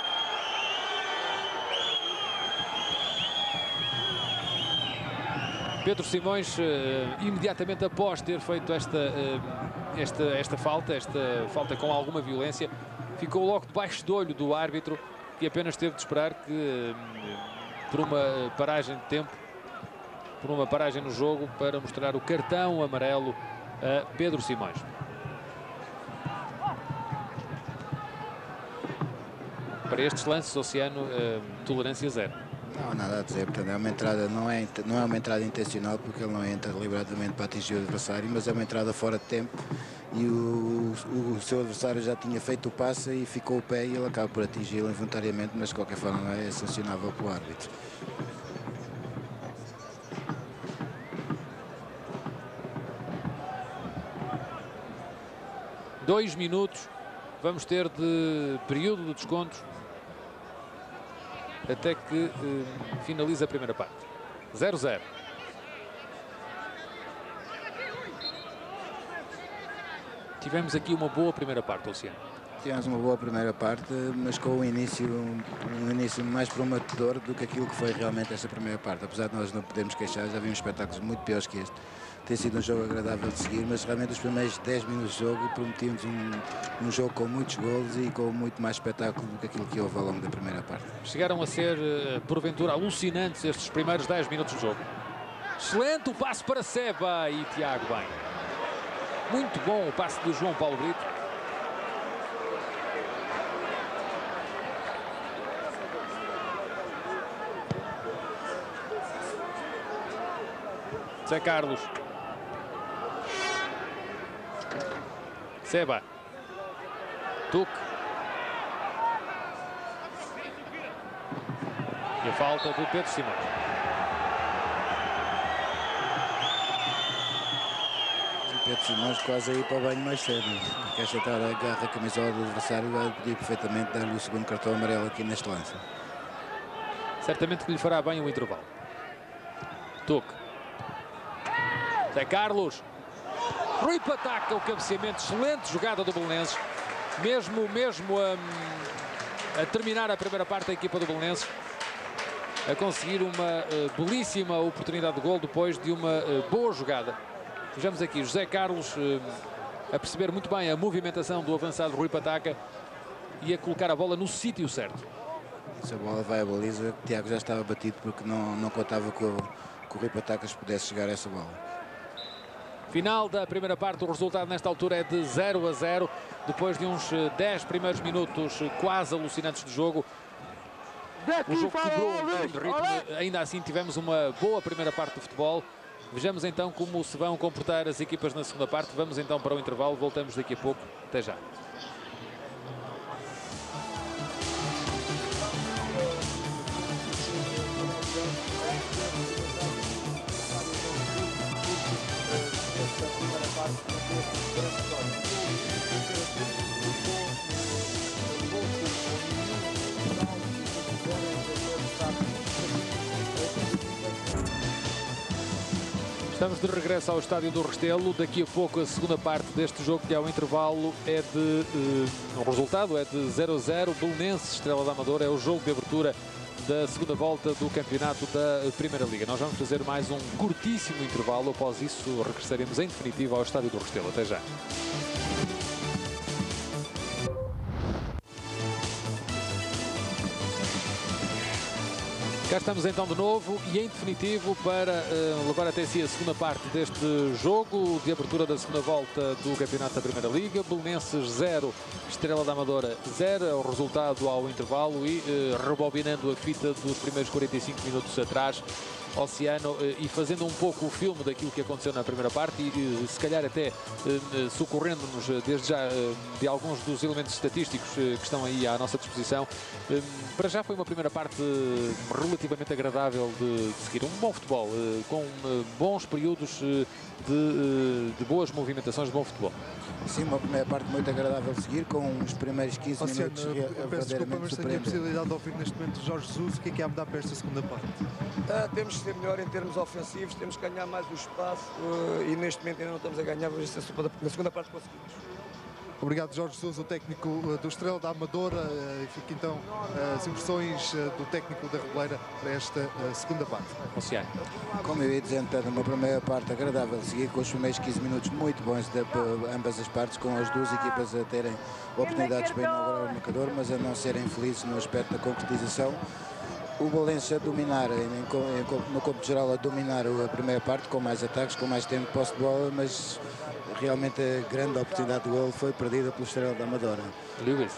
Pedro Simões, uh, imediatamente após ter feito esta, uh, esta, esta falta, esta falta com alguma violência, ficou logo debaixo do olho do árbitro, que apenas teve de esperar que, uh, por uma paragem de tempo, por uma paragem no jogo, para mostrar o cartão amarelo a Pedro Simões. Para estes lances, Oceano, uh, tolerância zero. Não há nada a dizer, portanto, é uma entrada, não é, não é uma entrada intencional, porque ele não entra deliberadamente para atingir o adversário, mas é uma entrada fora de tempo e o, o, o seu adversário já tinha feito o passe e ficou o pé e ele acaba por atingi-lo involuntariamente, mas de qualquer forma não é sancionável pelo árbitro. Dois minutos vamos ter de período de descontos até que uh, finalize a primeira parte. zero zero. Tivemos aqui uma boa primeira parte, Luciano. Tivemos uma boa primeira parte, mas com um início, um início mais prometedor do que aquilo que foi realmente esta primeira parte. Apesar de nós não podermos queixar, já vimos espetáculos muito piores que este. Tem sido um jogo agradável de seguir, mas realmente os primeiros dez minutos de jogo prometíamos um, um jogo com muitos golos e com muito mais espetáculo do que aquilo que houve ao longo da primeira parte. Chegaram a ser, porventura, alucinantes estes primeiros dez minutos de jogo. Excelente o passe para Seba e Tiago bem. Muito bom o passe de João Paulo Brito. Zé Carlos. Seba. Tuque. E a falta do Pedro Simões. O Pedro Simões quase a ir para o banho mais cedo. Quer aceitar a garra, a camisola do adversário, vai podia perfeitamente dar-lhe o segundo cartão amarelo aqui neste lance. Certamente que lhe fará bem o intervalo. Tuque. Zé Carlos. Rui Pataca, o cabeceamento, excelente jogada do Belenenses. Mesmo, mesmo a, a terminar a primeira parte da equipa do Belenenses. a conseguir uma uh, belíssima oportunidade de gol depois de uma uh, boa jogada. Vejamos aqui José Carlos uh, a perceber muito bem a movimentação do avançado Rui Pataca e a colocar a bola no sítio certo. Se a bola vai à baliza, o Tiago já estava batido porque não, não contava que o, que o Rui Patacas pudesse chegar a essa bola. Final da primeira parte, o resultado nesta altura é de zero a zero, depois de uns dez primeiros minutos quase alucinantes de jogo. O jogo quebrou um bocadinho de ritmo, ainda assim tivemos uma boa primeira parte do futebol. Vejamos então como se vão comportar as equipas na segunda parte. Vamos então para o intervalo, voltamos daqui a pouco. Até já. Estamos de regresso ao estádio do Restelo. Daqui a pouco a segunda parte deste jogo, que é o intervalo, é de uh, o resultado é de zero a zero. Belenenses Estrela da Amadora, é o jogo de abertura da segunda volta do campeonato da Primeira Liga. Nós vamos fazer mais um curtíssimo intervalo. Após isso regressaremos em definitivo ao estádio do Restelo. Até já. Cá estamos então de novo e em definitivo para uh, levar até si a segunda parte deste jogo de abertura da segunda volta do Campeonato da Primeira Liga. Belenenses zero, Estrela da Amadora zero, é o resultado ao intervalo e uh, rebobinando a fita dos primeiros quarenta e cinco minutos atrás, Oceano, uh, e fazendo um pouco o filme daquilo que aconteceu na primeira parte e uh, se calhar até uh, socorrendo-nos uh, desde já uh, de alguns dos elementos estatísticos uh, que estão aí à nossa disposição. Uh, para já foi uma primeira parte uh, relativamente agradável de, de seguir. Um bom futebol, uh, com uh, bons períodos uh, de, uh, de boas movimentações, de bom futebol. Sim, uma primeira parte muito agradável de seguir, com os primeiros quinze Oceano, minutos eu peço desculpa, mas tenho a possibilidade de ouvir neste momento Jorge Jesus. O que é que há a mudar para esta segunda parte? Uh, temos que ser melhor em termos ofensivos, temos que ganhar mais o espaço uh, e neste momento ainda não estamos a ganhar, mas na segunda parte conseguimos. Obrigado, Jorge Jesus, o técnico do Estrela da Amadora. E fica então as impressões do técnico da Reboleira para esta segunda parte. Oceano. Como eu ia dizendo, uma primeira parte agradável de seguir, com os primeiros quinze minutos muito bons de, de ambas as partes, com as duas equipas a terem oportunidades para inaugurar o marcador, mas a não serem felizes no aspecto da concretização. O Belenenses a dominar, em, em, no campo geral, a dominar a primeira parte, com mais ataques, com mais tempo de posse de bola, mas realmente a grande oportunidade de gol foi perdida pelo Estrela da Amadora. Luís.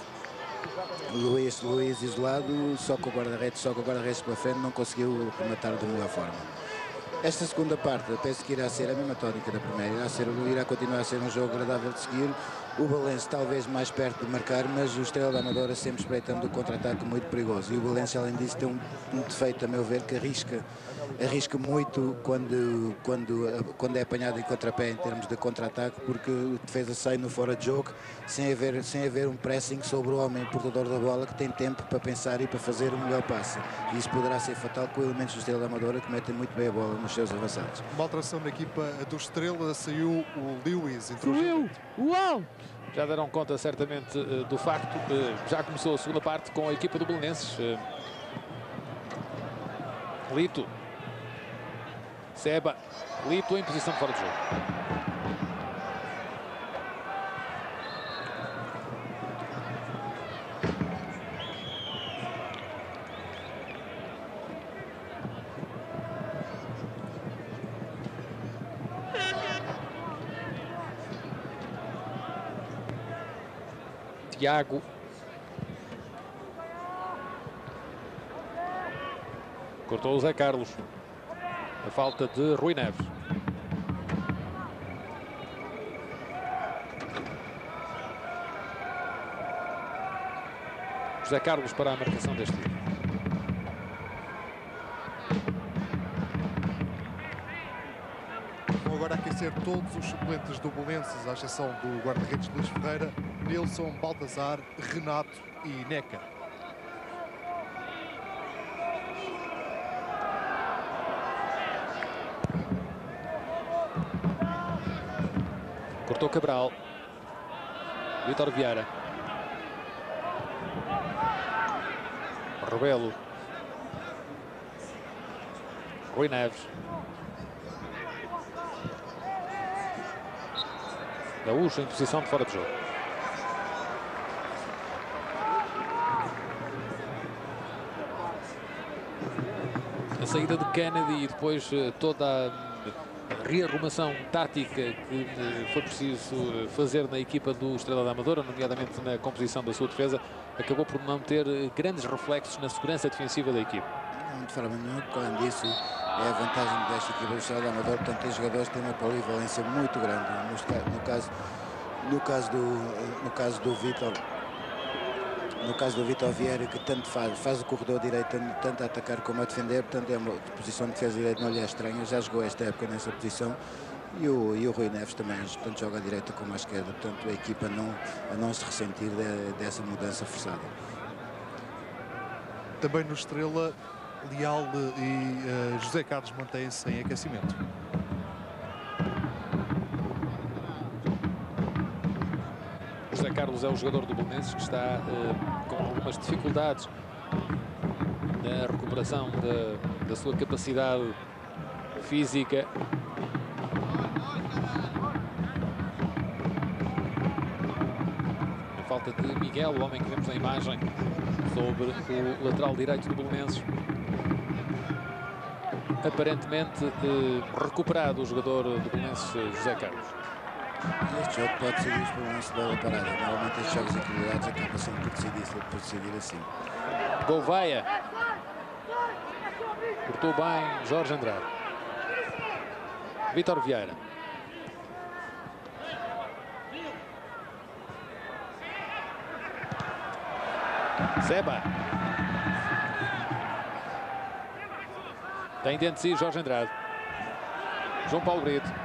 Luís, Luís isolado, só com o guarda-redes, só com o guarda-redes pela frente, não conseguiu rematar da melhor forma. Esta segunda parte, penso que irá ser a mesma tónica da primeira, irá, ser, irá continuar a ser um jogo agradável de seguir. O Belenenses talvez mais perto de marcar, mas o Estrela da Amadora sempre espreitando o contra-ataque muito perigoso. E o Belenenses, além disso, tem um, um defeito, a meu ver, que arrisca, arrisca muito quando, quando, quando é apanhado em contrapé em termos de contra-ataque, porque o defesa sai no fora de jogo, sem haver, sem haver um pressing sobre o homem portador da bola, que tem tempo para pensar e para fazer o melhor passe. E isso poderá ser fatal com elementos do Estrela da Amadora, que metem muito bem a bola nos seus avançados. Uma alteração na equipa do Estrela, saiu o Lewis. Subiu! Uau! Já deram conta certamente uh, do facto. Uh, já começou a segunda parte com a equipa do Belenenses. Uh, Lito. Seba. Lito em posição fora de jogo. Tiago. Cortou o Zé Carlos. A falta de Rui Neves. José Carlos para a marcação deste tiro. Vão agora aquecer todos os suplentes do Belenenses, à exceção do guarda-redes Luís Ferreira, Nilson, Baltazar, Renato e Neca. Cortou Cabral. Vítor Vieira. Rebelo. Rui Neves. Gaúcho em posição de fora de jogo. A saída de Kennedy e depois toda a rearrumação tática que foi preciso fazer na equipa do Estrela da Amadora, nomeadamente na composição da sua defesa, acabou por não ter grandes reflexos na segurança defensiva da equipa. Não, de forma nenhuma, além disso, é a vantagem desta equipa do Estrela da Amadora, portanto, tem jogadores que têm uma polivalência muito grande. No, no caso, no caso do, no caso do Vítor, no caso do Vítor Vieira, que tanto faz, faz o corredor direito, tanto a atacar como a defender, portanto, é uma posição de defesa direita, não lhe é estranha, já jogou esta época nessa posição. E o, e o Rui Neves também, tanto joga à direita como à esquerda, portanto, a equipa não, a não se ressentir de, dessa mudança forçada. Também no Estrela, Leal e uh, José Carlos mantêm-se em aquecimento. José Carlos é o jogador do Belenenses que está uh, com algumas dificuldades na recuperação da, da sua capacidade física. A falta de Miguel, o homem que vemos na imagem, sobre o lateral direito do Belenenses. Aparentemente uh, recuperado o jogador do Belenenses, José Carlos. Este jogo pode ser visto por um lance de bola parada. Normalmente estes jogos equilibrados acabam sempre por decidir, por decidir assim. Gouveia. Cortou bem Jorge Andrade. Vítor Vieira. Seba. Tem dentro de si Jorge Andrade. João Paulo Brito.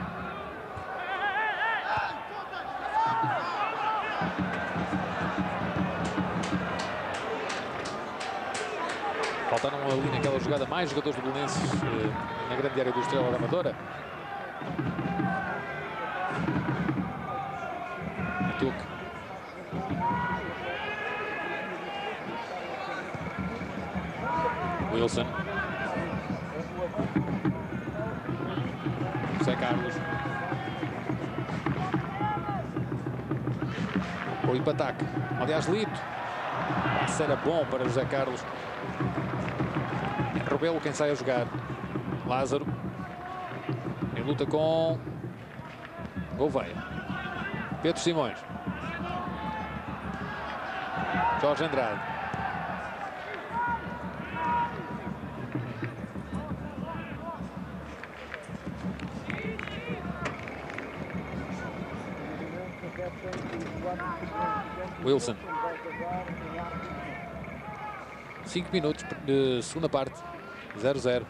Faltaram ali naquela jogada mais jogadores do Belenenses eh, na grande área do Estrela da Amadora. Tuque. Wilson. José Carlos. Foi para ataque. Aliás, Lito. Passe era bom para José Carlos. Rebelo quem sai a jogar. Lázaro. Em luta com Gouveia. Pedro Simões. Jorge Andrade. Wilson. cinco minutos de segunda parte. zero zero.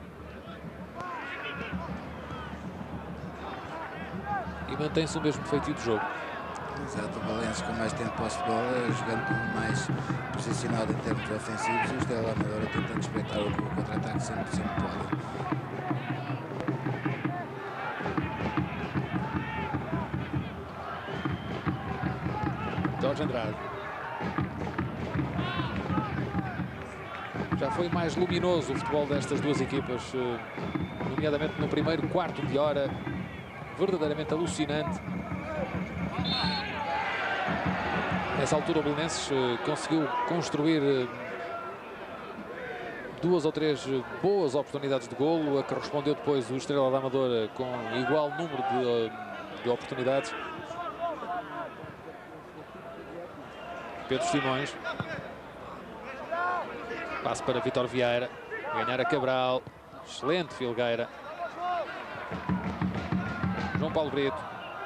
E mantém-se o mesmo feitio do jogo. Exato, o Belenenses com mais tempo de posse de bola, jogando mais posicionado em termos ofensivos, e o Estrela da Amadora tentando respeitar o contra-ataque sempre, sempre pode. Jorge Andrade. Já foi mais luminoso o futebol destas duas equipas, nomeadamente no primeiro quarto de hora, verdadeiramente alucinante. Nessa altura o Belenenses conseguiu construir duas ou três boas oportunidades de golo, a que respondeu depois o Estrela da Amadora com igual número de, de oportunidades. Pedro Simões. Passe para Vítor Vieira. Ganhar a Cabral. Excelente Filgueira. João Paulo Brito.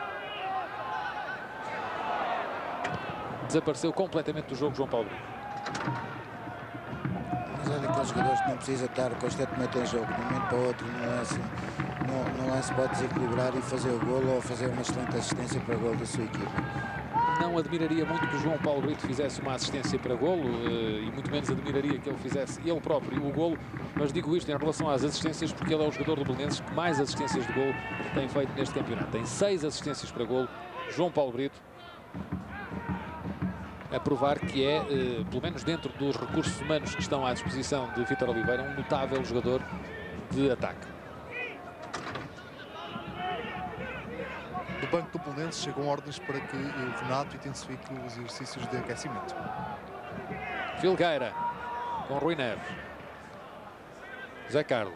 Desapareceu completamente do jogo João Paulo Brito. Mas é daqueles jogadores que não precisa estar constantemente em jogo. De um momento para o outro, no lance, no, no lance pode desequilibrar e fazer o golo ou fazer uma excelente assistência para o golo da sua equipa. Não admiraria muito que o João Paulo Brito fizesse uma assistência para golo, e muito menos admiraria que ele fizesse ele próprio o golo, mas digo isto em relação às assistências porque ele é o jogador do Belenenses que mais assistências de golo tem feito neste campeonato. Tem seis assistências para golo, João Paulo Brito, a provar que é, pelo menos dentro dos recursos humanos que estão à disposição de Vítor Oliveira, um notável jogador de ataque. Do banco do Belenenses chegam ordens para que o Venato intensifique os exercícios de aquecimento. Filgueira com Rui Neves. Zé Carlos.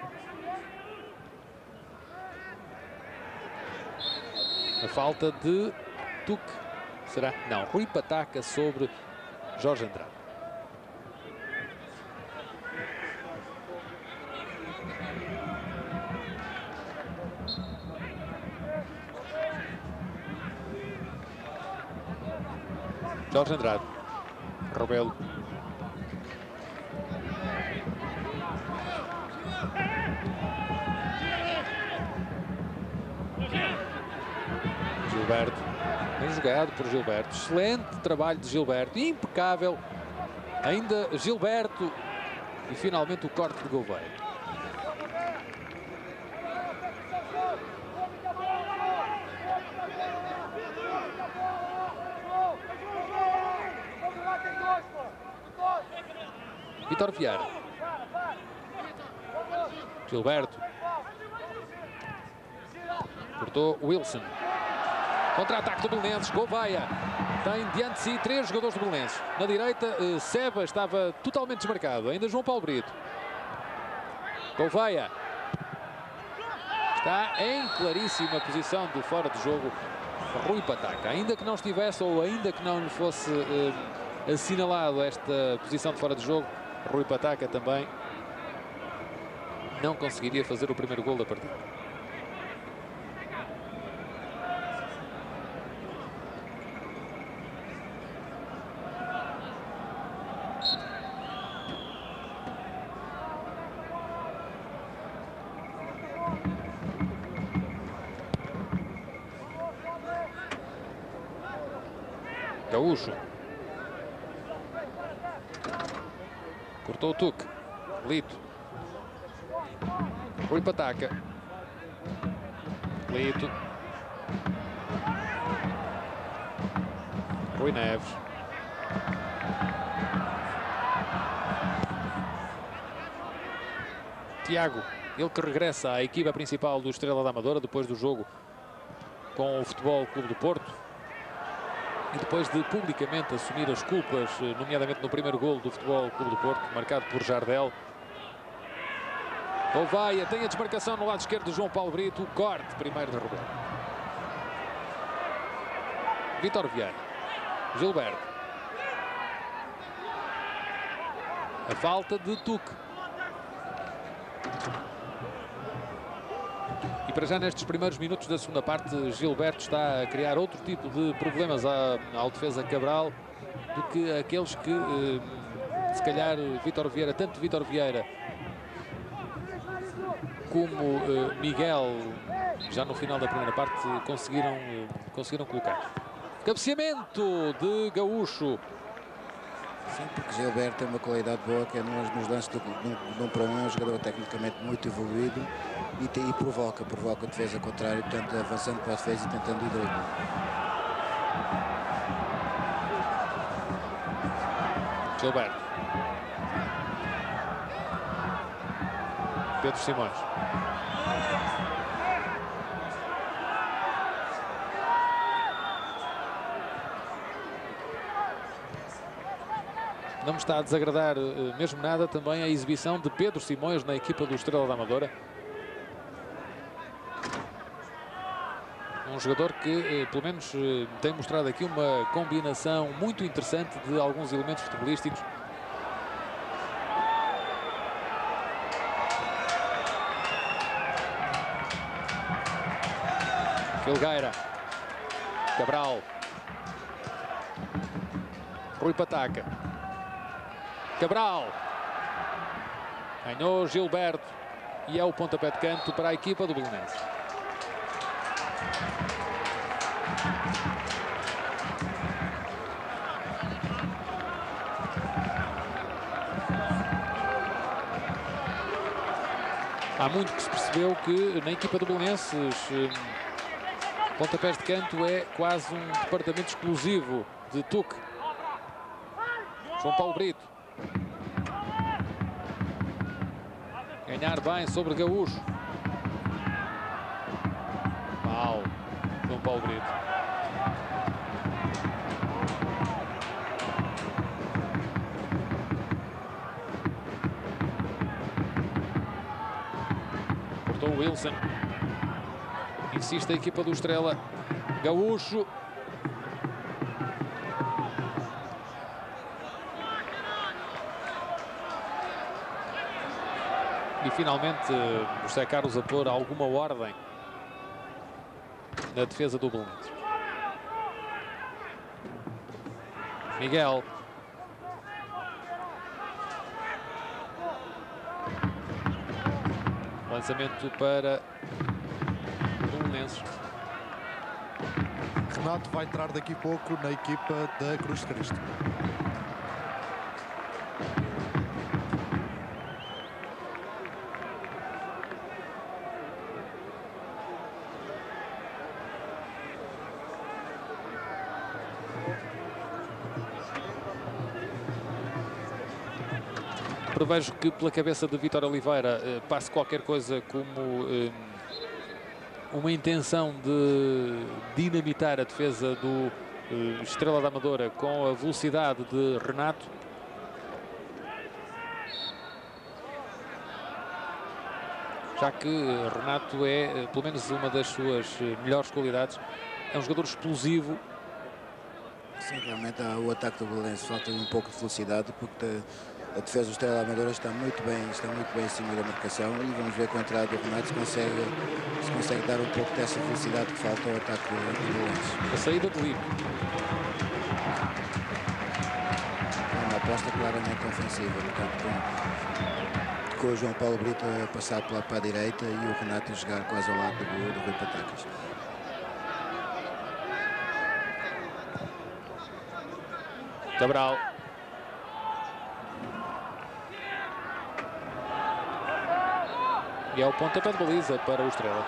A falta de Tuque. Será? Não. Rui Pataca sobre Jorge Andrade. Jorge Andrade. Rebelo. Gilberto. Bem jogado por Gilberto. Excelente trabalho de Gilberto. Impecável. Ainda Gilberto. E finalmente o corte de Gouveia. Vítor Vieira. Gilberto. Cortou Wilson. Contra-ataque do Belenenses. Gouveia. Tem diante de si três jogadores do Belenenses. Na direita, eh, Seba estava totalmente desmarcado. Ainda João Paulo Brito. Gouveia. Está em claríssima posição de fora de jogo Rui Pataca. Ainda que não estivesse ou ainda que não lhe fosse eh, assinalado esta posição de fora de jogo, Rui Pataca também não conseguiria fazer o primeiro gol da partida. Gaúcho. Cortou o Tuque. Lito. Rui Pataca. Lito. Rui Neves. Tiago. Ele que regressa à equipa principal do Estrela da Amadora depois do jogo com o Futebol Clube do Porto. E depois de publicamente assumir as culpas, nomeadamente no primeiro golo do Futebol Clube do Porto, marcado por Jardel. Gouveia tem a desmarcação no lado esquerdo de João Paulo Brito. O corte primeiro de Rebelo. Vítor Vieira. Gilberto. A falta de Tuque. E para já nestes primeiros minutos da segunda parte, Gilberto está a criar outro tipo de problemas à, ao defesa Cabral do que aqueles que, eh, se calhar, Vítor Vieira, tanto Vítor Vieira como eh, Miguel, já no final da primeira parte, conseguiram, eh, conseguiram colocar. Cabeceamento de Gaúcho. Sim, porque Gilberto tem uma qualidade boa, que é nos, nos lances de um para um, é um jogador tecnicamente muito evoluído e, tem, e provoca, provoca a defesa contrária, portanto avançando para a defesa e tentando ir direito. Gilberto. Pedro Simões. Não me está a desagradar uh, mesmo nada também a exibição de Pedro Simões na equipa do Estrela da Amadora. Um jogador que, uh, pelo menos, uh, tem mostrado aqui uma combinação muito interessante de alguns elementos futebolísticos. Filgueira. Cabral. Rui Pataca. Cabral. Ganhou Gilberto. E é o pontapé de canto para a equipa do Belenenses. Há muito que se percebeu que na equipa do Belenenses pontapés de canto é quase um departamento exclusivo de Tuque. João Paulo Brito. Ganhar bem sobre Gaúcho. Mal. João Paulo Brito. Cortou o Wilson. Insiste a equipa do Estrela. Gaúcho. E finalmente José Carlos a pôr alguma ordem na defesa do Belenenses. Miguel. Lançamento para o Belenenses. Renato vai entrar daqui a pouco na equipa da Cruz de Cristo. Prevejo que pela cabeça de Vítor Oliveira eh, passe qualquer coisa como eh, uma intenção de dinamitar a defesa do eh, Estrela da Amadora com a velocidade de Renato. Já que Renato é, eh, pelo menos uma das suas eh, melhores qualidades, é um jogador explosivo. Sim, realmente o ataque do Belenenses falta um pouco de velocidade, porque a defesa do Estrela da Amadora está muito bem, está muito bem em cima da marcação, e vamos ver com a entrada do Renato se consegue, se consegue dar um pouco dessa velocidade que falta ao ataque do Belenenses. A saída de livre. É uma aposta claramente ofensiva, portanto, com, com o João Paulo Brito a passar para, para a direita e o Renato a jogar quase ao lado do, do Rui Patacas. Cabral. E é o pontapé de baliza para o Estrela.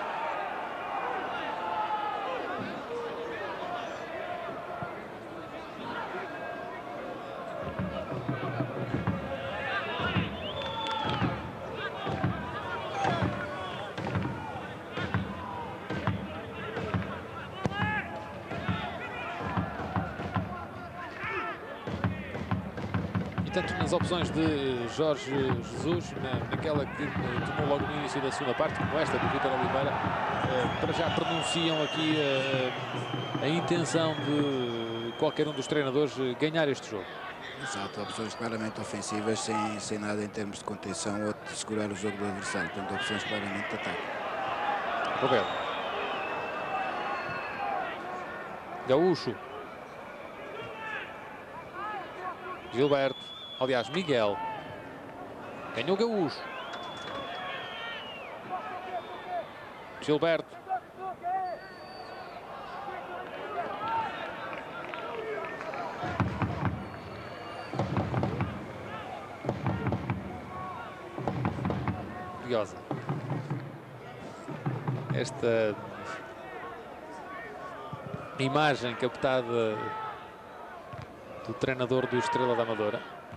Tanto nas opções de Jorge Jesus, na, naquela que tomou logo no início da segunda parte, como esta do Vítor Oliveira, eh, para já pronunciam aqui eh, a intenção de qualquer um dos treinadores ganhar este jogo. Exato, opções claramente ofensivas, sem, sem nada em termos de contenção ou de segurar o jogo do adversário, portanto opções claramente de ataque. Roberto. Gaúcho. Gilberto. Aliás, Miguel. Ganhou Gaúcho. Gilberto. Curiosa. Esta imagem captada do treinador do Estrela da Amadora.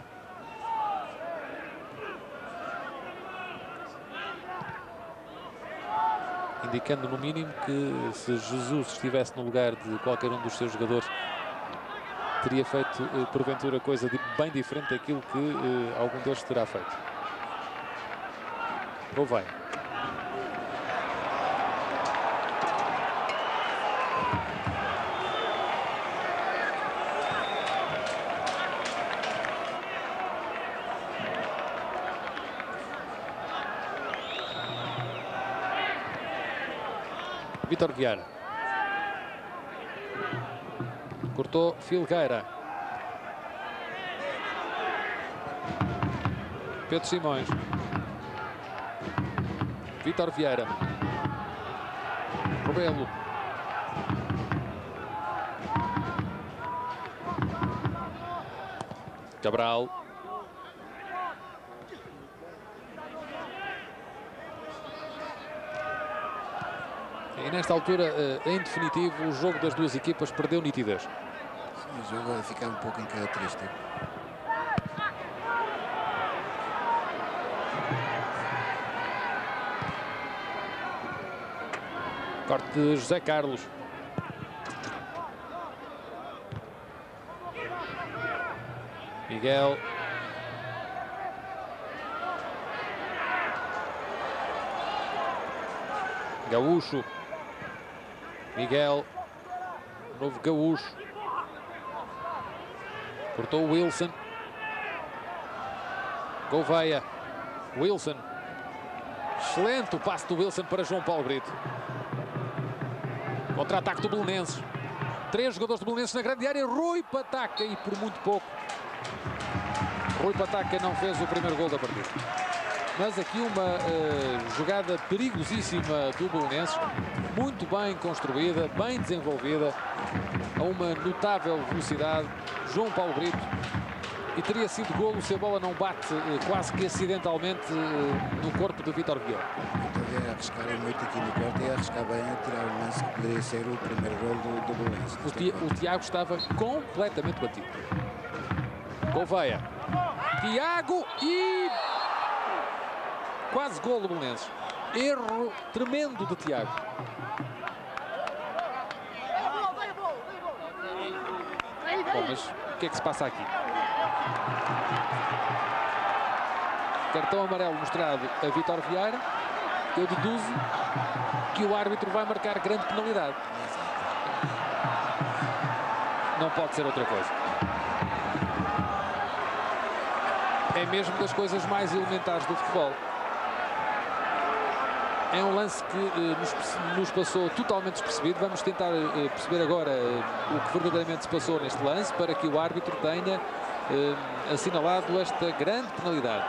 Indicando no mínimo que se Jesus estivesse no lugar de qualquer um dos seus jogadores teria feito porventura coisa de bem diferente daquilo que uh, algum deles terá feito. Ou vai. Vítor Vieira. Cortou Filgueira. Pedro Simões. Vítor Vieira. Robelo. Cabral. E nesta altura, em definitivo, o jogo das duas equipas perdeu nitidez. Sim, o jogo vai ficar um pouco incaracterístico. Corte de José Carlos. Miguel. Gaúcho. Miguel. Novo Gaúcho. Cortou o Wilson. Gouveia. Wilson. Excelente o passe do Wilson para João Paulo Brito. Contra-ataque do Belenenses. Três jogadores do Belenenses na grande área. Rui Pataca e por muito pouco. Rui Pataca não fez o primeiro gol da partida. Mas aqui uma uh, jogada perigosíssima do Belenenses. Muito bem construída, bem desenvolvida. A uma notável velocidade. João Paulo Brito. E teria sido golo se a bola não bate uh, quase que acidentalmente uh, no corpo de Vítor Vieira. Vítor Vieira arriscar muito aqui no corte e arriscar bem a tirar o lance que poderia ser o primeiro gol do, do Belenenses. O, Ti, o Tiago estava completamente batido. Gouveia. Tiago e... quase gol do Belenenses. Erro tremendo de Tiago. Bom, mas o que é que se passa aqui? Cartão amarelo mostrado a Vítor Vieira. Eu deduzo que o árbitro vai marcar grande penalidade. Não pode ser outra coisa. É mesmo das coisas mais elementares do futebol. É um lance que eh, nos, nos passou totalmente despercebido. Vamos tentar eh, perceber agora eh, o que verdadeiramente se passou neste lance para que o árbitro tenha eh, assinalado esta grande penalidade.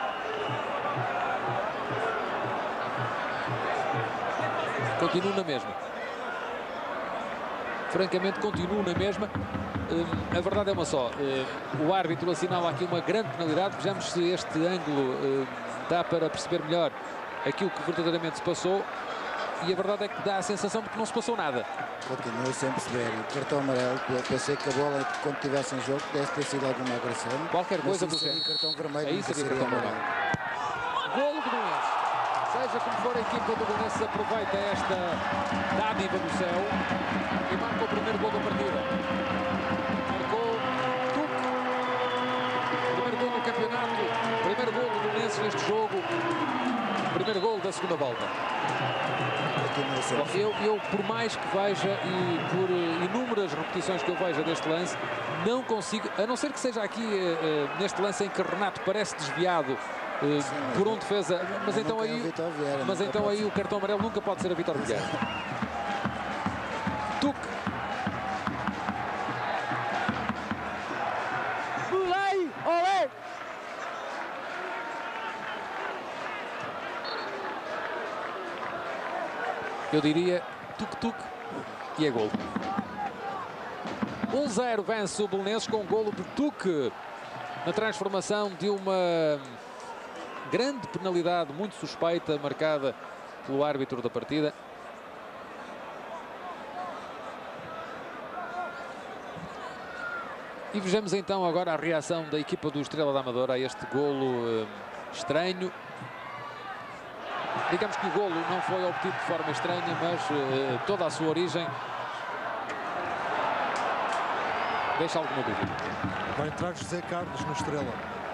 Continuo na mesma. Francamente, continuo na mesma. Uh, a verdade é uma só. Uh, o árbitro assinala aqui uma grande penalidade. Vejamos se este ângulo uh, dá para perceber melhor aquilo que verdadeiramente se passou. E a verdade é que dá a sensação de que não se passou nada. Continuo sem perceber. Cartão amarelo. Pensei que a bola, quando estivesse em jogo, pudesse ter sido alguma agressão. Qualquer coisa do género. Cartão vermelho. Aí seria cartão amarelo. Golo do Belenenses. Seja como for, a equipa do Belenenses aproveita esta dádiva do céu e marca o primeiro gol da partida. Marcou Tuque. Primeiro gol no campeonato. Primeiro gol do Belenenses neste jogo. Primeiro gol da segunda volta. Bom, eu, eu, por mais que veja e por uh, inúmeras repetições que eu veja deste lance, não consigo, a não ser que seja aqui uh, uh, neste lance em que Renato parece desviado Uh, Sim, por um defesa, mas então aí, Vieira, mas então aí o cartão amarelo nunca pode ser a Vítor Vieira. Tuque. Eu diria tuque-tuque e é golo. um zero vence o Belenenses com um golo de Tuque na transformação de uma grande penalidade muito suspeita marcada pelo árbitro da partida. E vejamos então agora a reação da equipa do Estrela da Amadora a este golo uh, estranho. Digamos que o golo não foi obtido de forma estranha, mas uh, toda a sua origem deixa alguma dúvida. Vai entrar José Carlos no Estrela.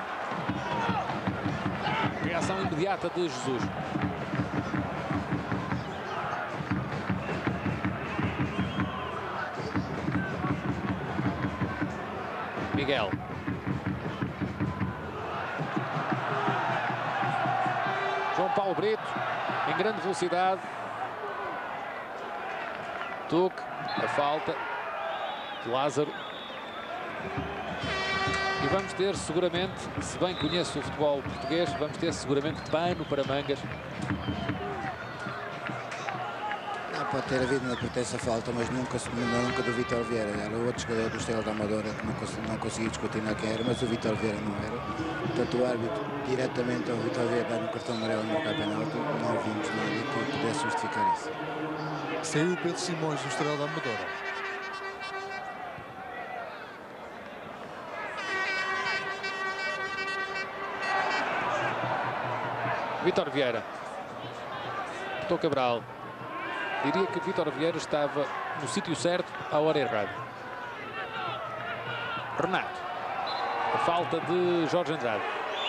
Reação imediata de Jesus. Miguel. João Paulo Brito, em grande velocidade. Tuque, a falta de Lázaro. E vamos ter seguramente, se bem conheço o futebol português, vamos ter seguramente pano para mangas. Não pode ter havido na essa falta, mas nunca, nunca do Vítor Vieira. Era o outro jogador do Estrela da Amadora que não, consegui, não consegui descortinar quem era, mas o Vítor Vieira não era. Portanto, o árbitro diretamente ao Vítor Vieira dar um cartão amarelo no campeonato, não ouvimos nada que pudesse justificar isso. Saiu o Pedro Simões do Estrela da Amadora. Vítor Vieira. Botou Cabral. Diria que Vítor Vieira estava no sítio certo à hora errada. Renato. A falta de Jorge Andrade.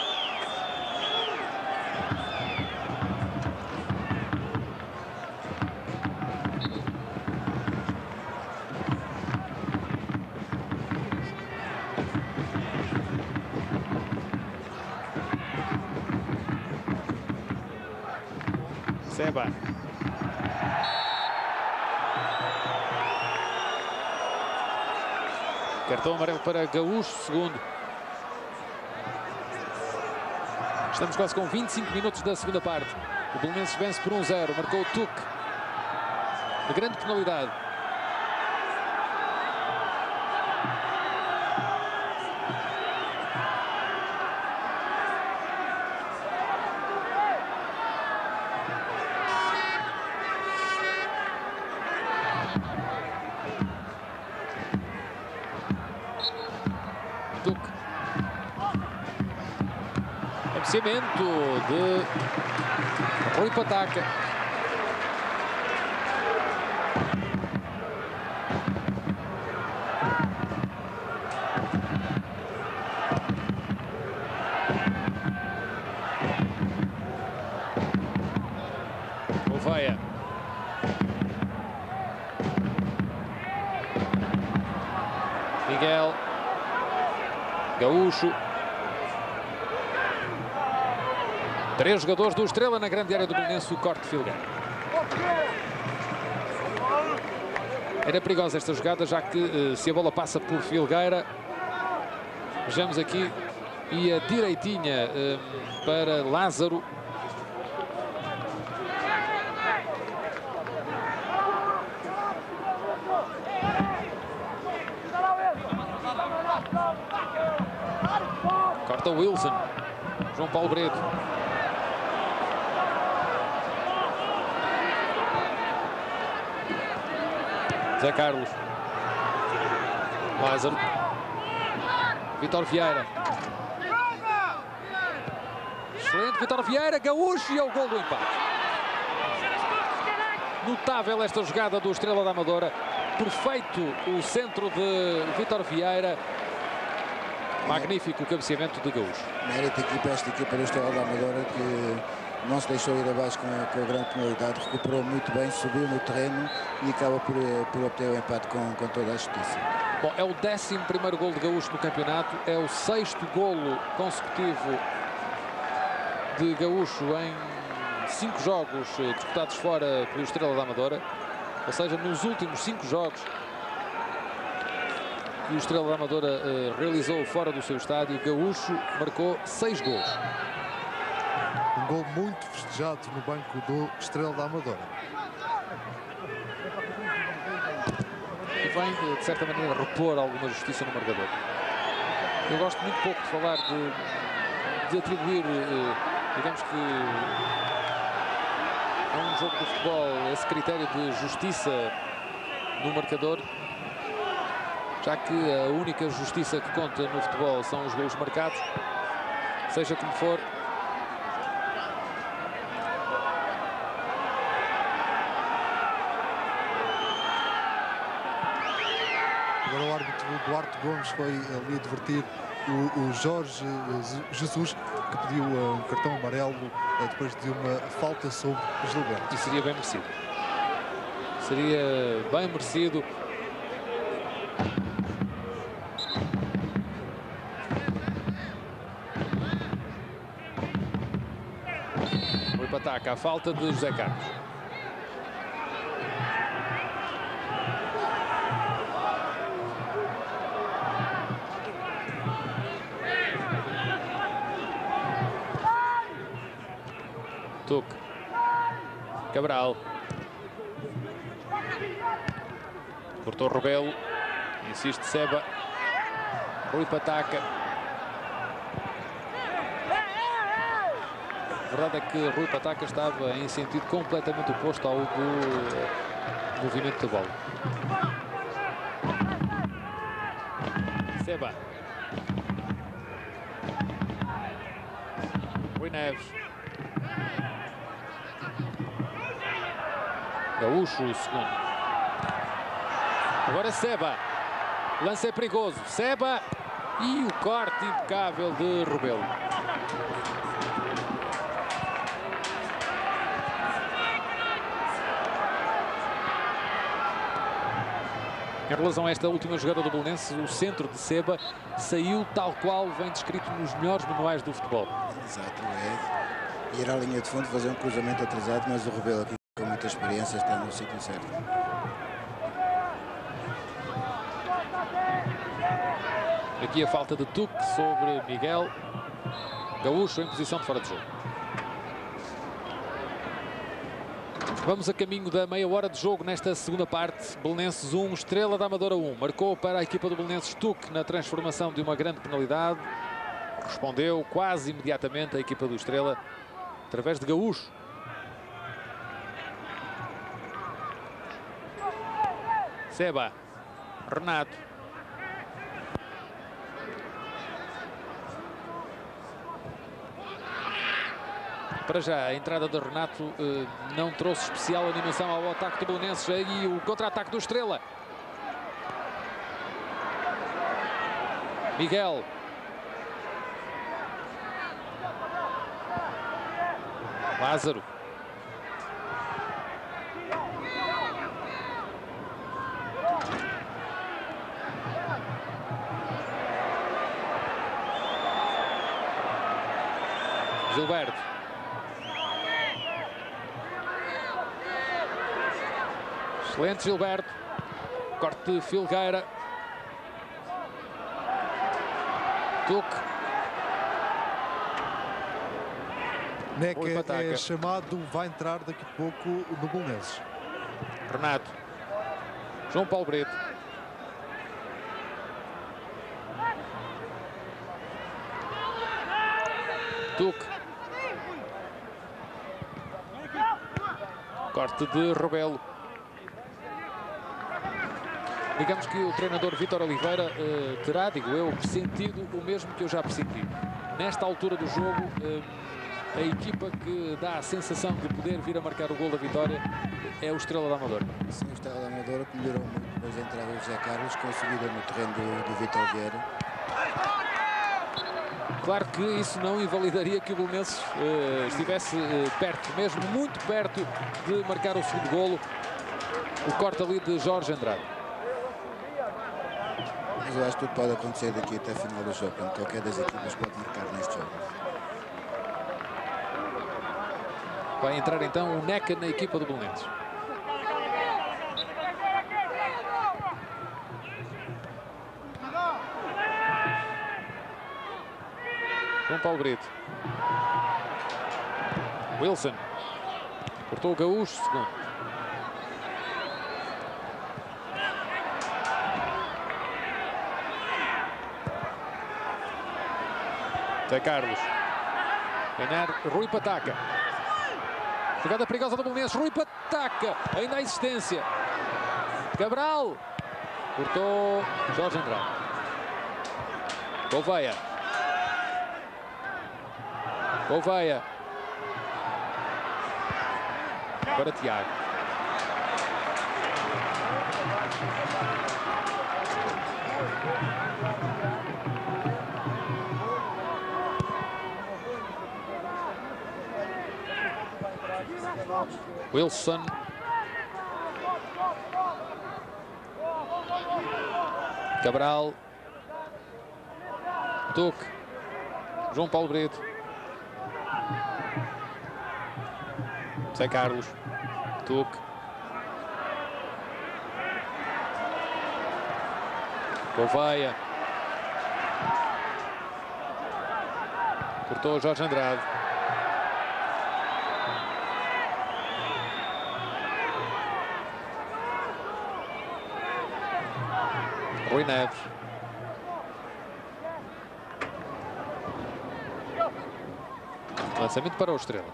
Seba. Cartão amarelo para Gaúcho, segundo. Estamos quase com vinte e cinco minutos da segunda parte. O Belenenses vence por um zero. Marcou o Tuque. De grande penalidade. Tuque. Cabeceamento de Rui Pataca. Oveia. Miguel. Gaúcho. Três jogadores do Estrela na grande área do Belenenses, o corte de Filgueira. Era perigosa esta jogada, já que se a bola passa por Filgueira, vejamos aqui, ia direitinha para Lázaro. Corta Wilson. João Paulo Brito. Zé Carlos. Lázaro. Vítor Vieira. Excelente Vítor Vieira. Gaúcho e é o gol do empate. Notável esta jogada do Estrela da Amadora. Perfeito o centro de Vítor Vieira. Magnífico o cabeceamento de Gaúcho. Mérito aqui para esta equipa do Estrela da Amadora, que não se deixou ir abaixo com a, com a grande penalidade, recuperou muito bem, subiu no terreno e acaba por, por obter o empate com, com toda a justiça. Bom, é o décimo primeiro golo de Gaúcho no campeonato, é o sexto golo consecutivo de Gaúcho em cinco jogos disputados fora pelo Estrela da Amadora, ou seja, nos últimos cinco jogos que o Estrela da Amadora uh, realizou fora do seu estádio, Gaúcho marcou seis golos. Um gol muito festejado no banco do Estrela da Amadora. E vem, de certa maneira, repor alguma justiça no marcador. Eu gosto muito pouco de falar de, de atribuir, uh, digamos que, a um jogo de futebol esse critério de justiça no marcador, já que a única justiça que conta no futebol são os golos marcados, seja como for. Agora o árbitro Duarte Gomes foi ali advertir o, o Jorge Jesus, que pediu uh, um cartão amarelo uh, depois de uma falta sobre Gilberto. E seria bem merecido. Seria bem merecido. Ataca a falta de José Carlos. Tuque. Cabral. Cortou Rebelo. Insiste Seba. Rui Pataca. A verdade é que Rui Pataca estava em sentido completamente oposto ao do movimento da bola. Seba. Rui Neves. Gaúcho, o segundo. Agora Seba. Lance é perigoso. Seba. E o corte impecável de Rebelo. Em relação a esta última jogada do Belenenses, o centro de Seba saiu tal qual vem descrito nos melhores manuais do futebol. Exato, é ir à linha de fundo, fazer um cruzamento atrasado, mas o Rebelo aqui com muita experiência está no sítio certo. Aqui a falta de Tuque sobre Miguel. Gaúcho em posição de fora de jogo. Vamos a caminho da meia hora de jogo nesta segunda parte. Belenenses um, Estrela da Amadora um. Marcou para a equipa do Belenenses Tuque na transformação de uma grande penalidade. Respondeu quase imediatamente a equipa do Estrela através de Gaúcho. Seba. Renato. Para já, a entrada de Renato eh, não trouxe especial animação ao ataque do Belenenses. E o contra-ataque do Estrela. Miguel. Lázaro. Gilberto. Excelente Gilberto. Corte de Filgueira. Tuque. Neca é chamado, vai entrar daqui a pouco no Belenenses. Renato. João Paulo Brito. Tuque. Corte de Rebelo. Digamos que o treinador Vítor Oliveira eh, terá, digo eu, pressentido o mesmo que eu já pressenti. Nesta altura do jogo, eh, a equipa que dá a sensação de poder vir a marcar o gol da vitória é o Estrela da Amadora. Sim, o Estrela da Amadora que melhorou muito depois da entrada do José Carlos, com a subida no terreno do, do Vítor Vieira. Claro que isso não invalidaria que o Belenenses eh, estivesse eh, perto, mesmo muito perto de marcar o segundo golo. O corte ali de Jorge Andrade. Mas eu acho que tudo pode acontecer daqui até a final do jogo. Portanto, qualquer das equipas pode marcar neste jogo. Vai entrar então o Neca na equipa do Belenenses. João Paulo Brito. Wilson. Cortou o Gaúcho, segundo. Zé Carlos. Ganhar Rui Pataca. Jogada perigosa do Belenenses. Rui Pataca. Ainda a existência. Cabral. Cortou Jorge Andrade. Gouveia. Gouveia. Para Tiago. Wilson. Cabral. Tuque. João Paulo Brito. Zé Carlos. Tuque. Gouveia. Cortou Jorge Andrade. Rui Neves. Lançamento para o Estrela.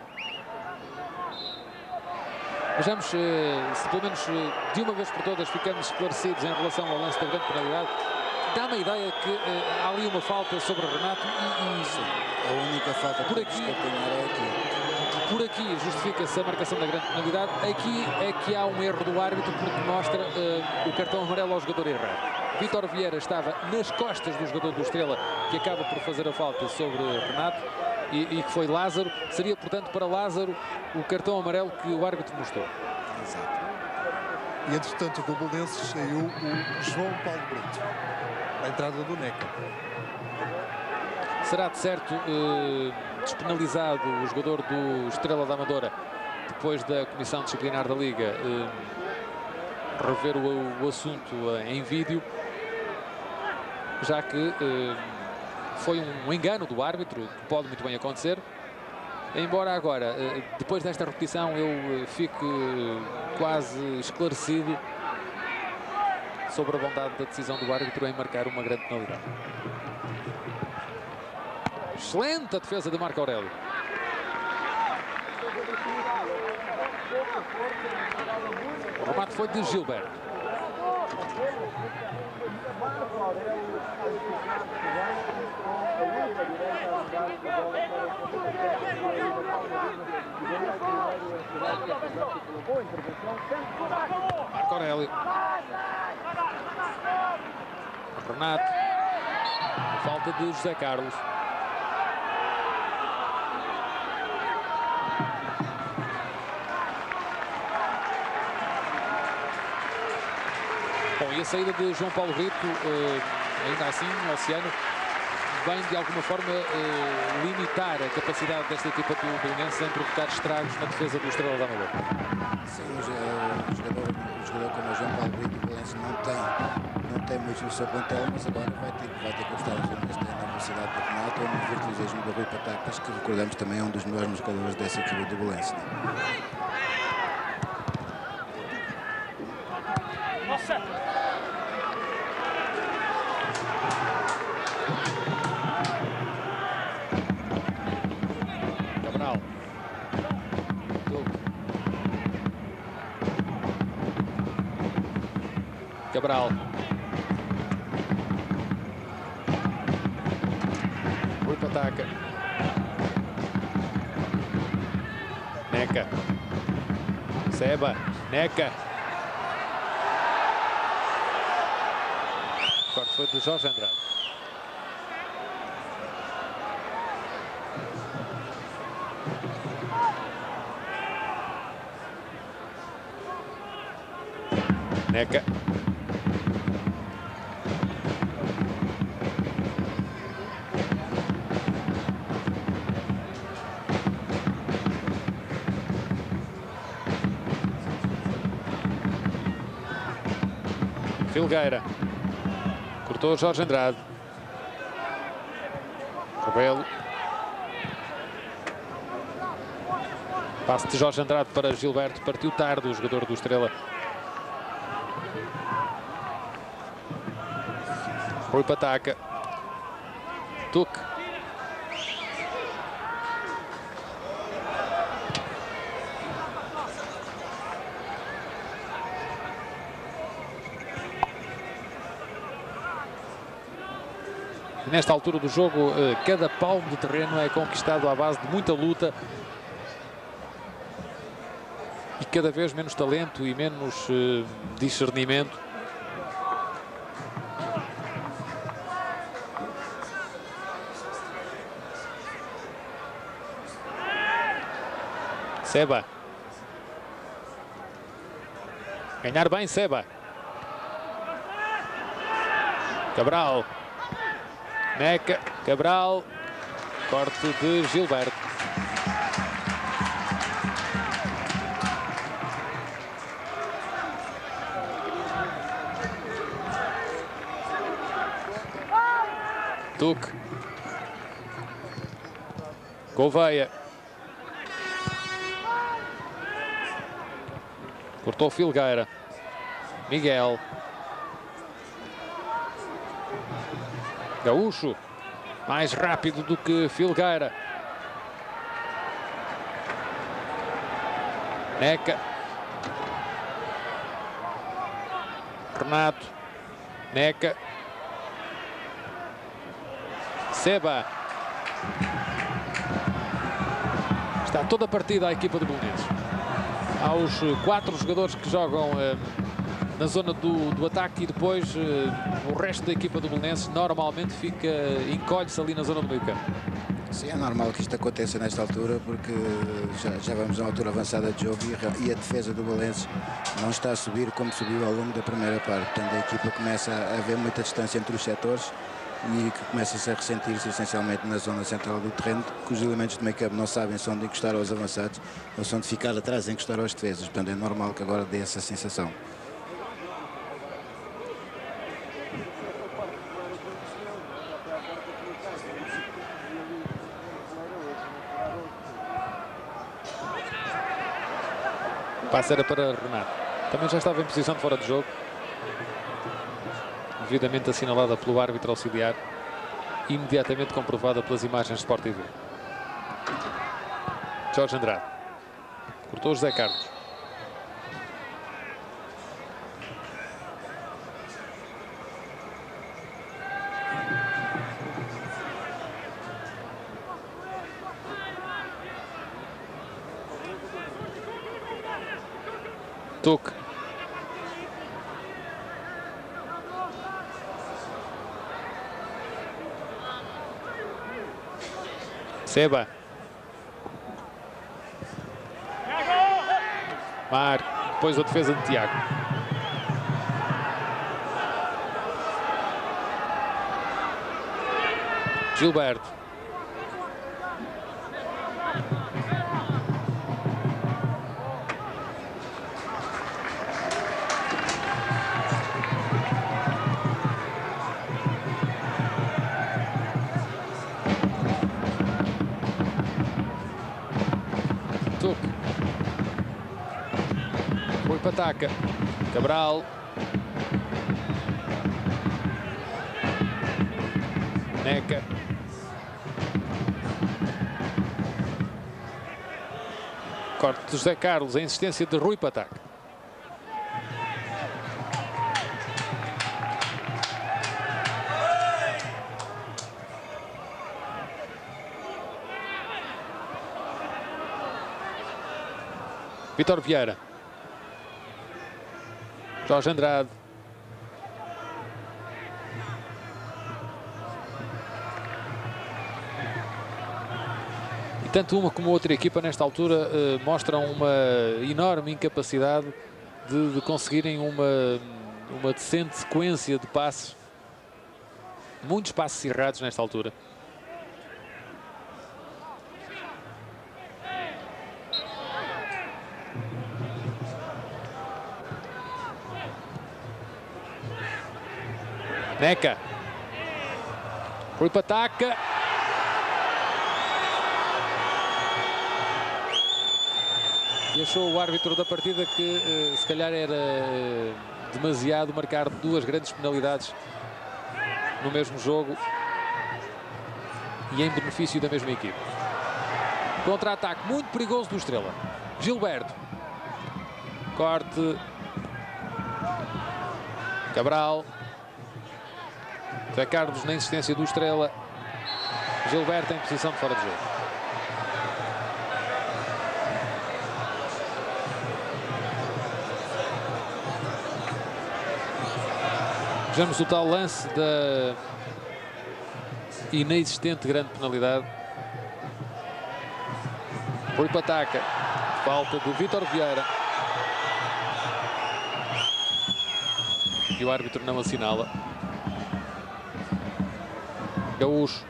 Vejamos se pelo menos de uma vez por todas ficamos esclarecidos em relação ao lance da grande penalidade. Dá-me a ideia que uh, há ali uma falta sobre Renato e, e Sim, a única falta por que aqui eu tenho é aqui. por aqui justifica-se a marcação da grande penalidade. Aqui é que há um erro do árbitro, porque mostra uh, o cartão amarelo ao jogador errado. Vítor Vieira estava nas costas do jogador do Estrela, que acaba por fazer a falta sobre Renato, e, e que foi Lázaro. Seria, portanto, para Lázaro o cartão amarelo que o árbitro mostrou. Exato. E, entretanto, do Belenenses saiu o João Paulo Brito, a entrada do Neca. Será, de certo, uh, despenalizado o jogador do Estrela da Amadora, depois da Comissão Disciplinar da Liga uh, rever o, o assunto uh, em vídeo, já que uh, foi um engano do árbitro, que pode muito bem acontecer. Embora agora, uh, depois desta repetição, eu uh, fique uh, quase esclarecido sobre a bondade da decisão do árbitro em marcar uma grande penalidade. Excelente a defesa de Marco Aurélio. O remate foi de Gilberto. Marco Aurélio. Renato. Falta de José Carlos. Bom, e a saída de João Paulo Brito, uh, ainda assim, o Oceano, vem de alguma forma uh, limitar a capacidade desta equipa do Belenenses em provocar estragos na defesa do Estrela da Amadora. Sim, um jogador, um jogador como o João Paulo Brito, o Belenenses não tem, não tem muito no seu plantel, mas agora vai ter, vai ter que gostar os jogadores na velocidade do Renato ou no virtuosismo do Rui Patacas, que recordamos também é um dos melhores jogadores dessa equipa do Belenenses. Cabral. Cabral. Rui Pataca. Neca. Seba. Neca. O corte foi de Jorge Andrade. Neca. Filgueira. Cortou Jorge Andrade. Rebelo. Passe de Jorge Andrade para Gilberto. Partiu tarde o jogador do Estrela. Rui Pataca. Tuque. Nesta altura do jogo, cada palmo de terreno é conquistado à base de muita luta e cada vez menos talento e menos uh, discernimento. Seba. Ganhar bem, Seba. Cabral. Neca. Cabral. Corte de Gilberto. Tuque. Gouveia. Cortou Filgueira. Miguel. Gaúcho. Mais rápido do que Filgueira. Neca. Renato. Neca. Seba. Está toda a partida a equipa do Belenenses. Há os quatro jogadores que jogam uh, na zona do, do ataque e depois uh, o resto da equipa do Belenenses normalmente fica, encolhe-se ali na zona do meio campo. Sim, é normal que isto aconteça nesta altura, porque já, já vamos a uma altura avançada de jogo e, e a defesa do Belenenses não está a subir como subiu ao longo da primeira parte. Portanto, a equipa começa a haver muita distância entre os setores e que começa-se a ressentir-se essencialmente na zona central do terreno, que os elementos de meio campo não sabem se onde encostar aos avançados ou se onde ficar atrás e encostar aos defesas. Portanto, é normal que agora dê essa sensação. O passe era para Renato. Também já estava em posição de fora de jogo, devidamente assinalada pelo árbitro auxiliar, imediatamente comprovada pelas imagens de Sport T V. Jorge Andrade. Cortou José Carlos. Toque. Seba. Mar. Depois a defesa de Tiago. Gilberto. Rui Pataca. Cabral. Neca. Corte de José Carlos, a insistência de Rui Pataca. Vítor Vieira. Jorge Andrade. E tanto uma como a outra equipa nesta altura uh, mostram uma enorme incapacidade de, de conseguirem uma, uma decente sequência de passes. Muitos passes errados nesta altura. Neca. Rui Pataca. E achou o árbitro da partida que uh, se calhar era uh, demasiado marcar duas grandes penalidades no mesmo jogo e em benefício da mesma equipe. Contra-ataque muito perigoso do Estrela. Gilberto. Corte. Cabral. José Carlos na insistência do Estrela. Gilberto em posição de fora de jogo. Vejamos o tal lance da inexistente grande penalidade. Rui Pataca. Falta do Vítor Vieira. E o árbitro não assinala. Gaúcho.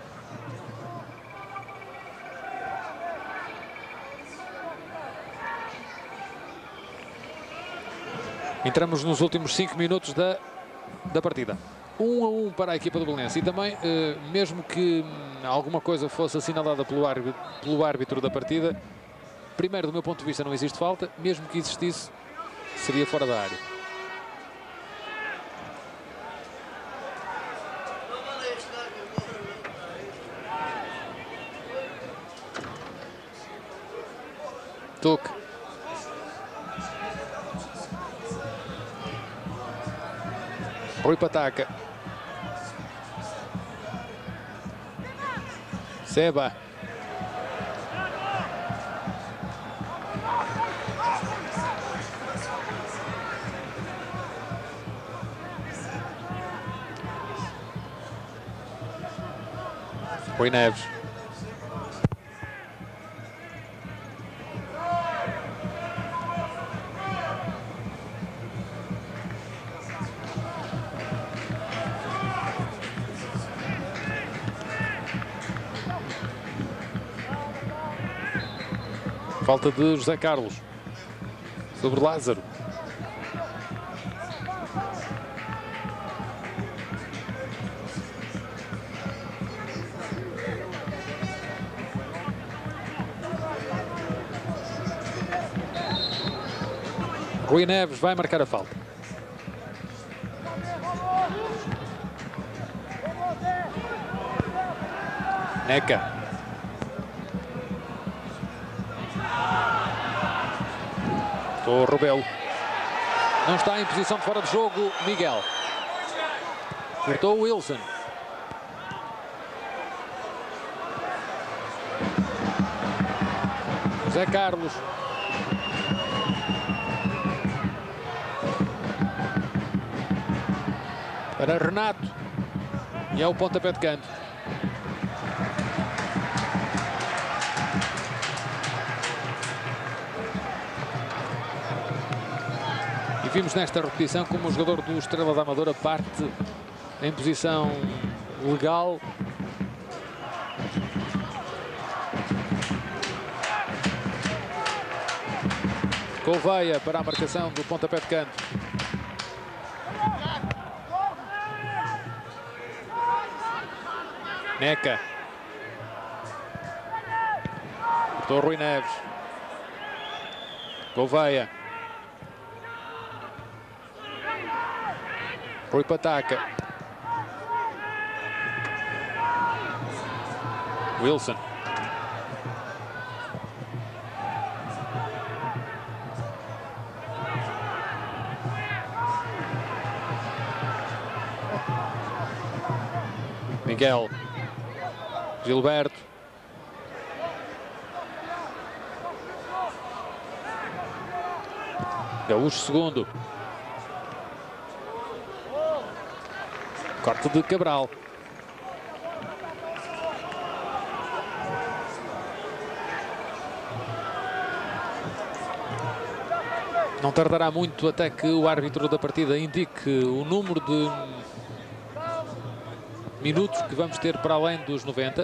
Entramos nos últimos cinco minutos da, da partida. Um a um para a equipa do Belenenses. E também, eh, mesmo que hum, alguma coisa fosse assinalada pelo árbitro, pelo árbitro da partida, primeiro, do meu ponto de vista, não existe falta. Mesmo que existisse, seria fora da área. Toque. Rui Pataca. Seba. Rui Neves. Falta de José Carlos sobre Lázaro. Rui Neves vai marcar a falta. Neca. O Rebelo. Não está em posição de fora de jogo, Miguel. Cortou o Wilson. José Carlos. Para Renato. E é o pontapé de canto. E vimos nesta repetição como o jogador do Estrela da Amadora parte em posição legal. Gouveia para a marcação do pontapé de canto. Neca. Cortou Rui Neves. Gouveia. Rui Pataca. Wilson. Miguel. Gilberto. Gaúcho segundo. Corte de Cabral. Não tardará muito até que o árbitro da partida indique o número de minutos que vamos ter para além dos noventa.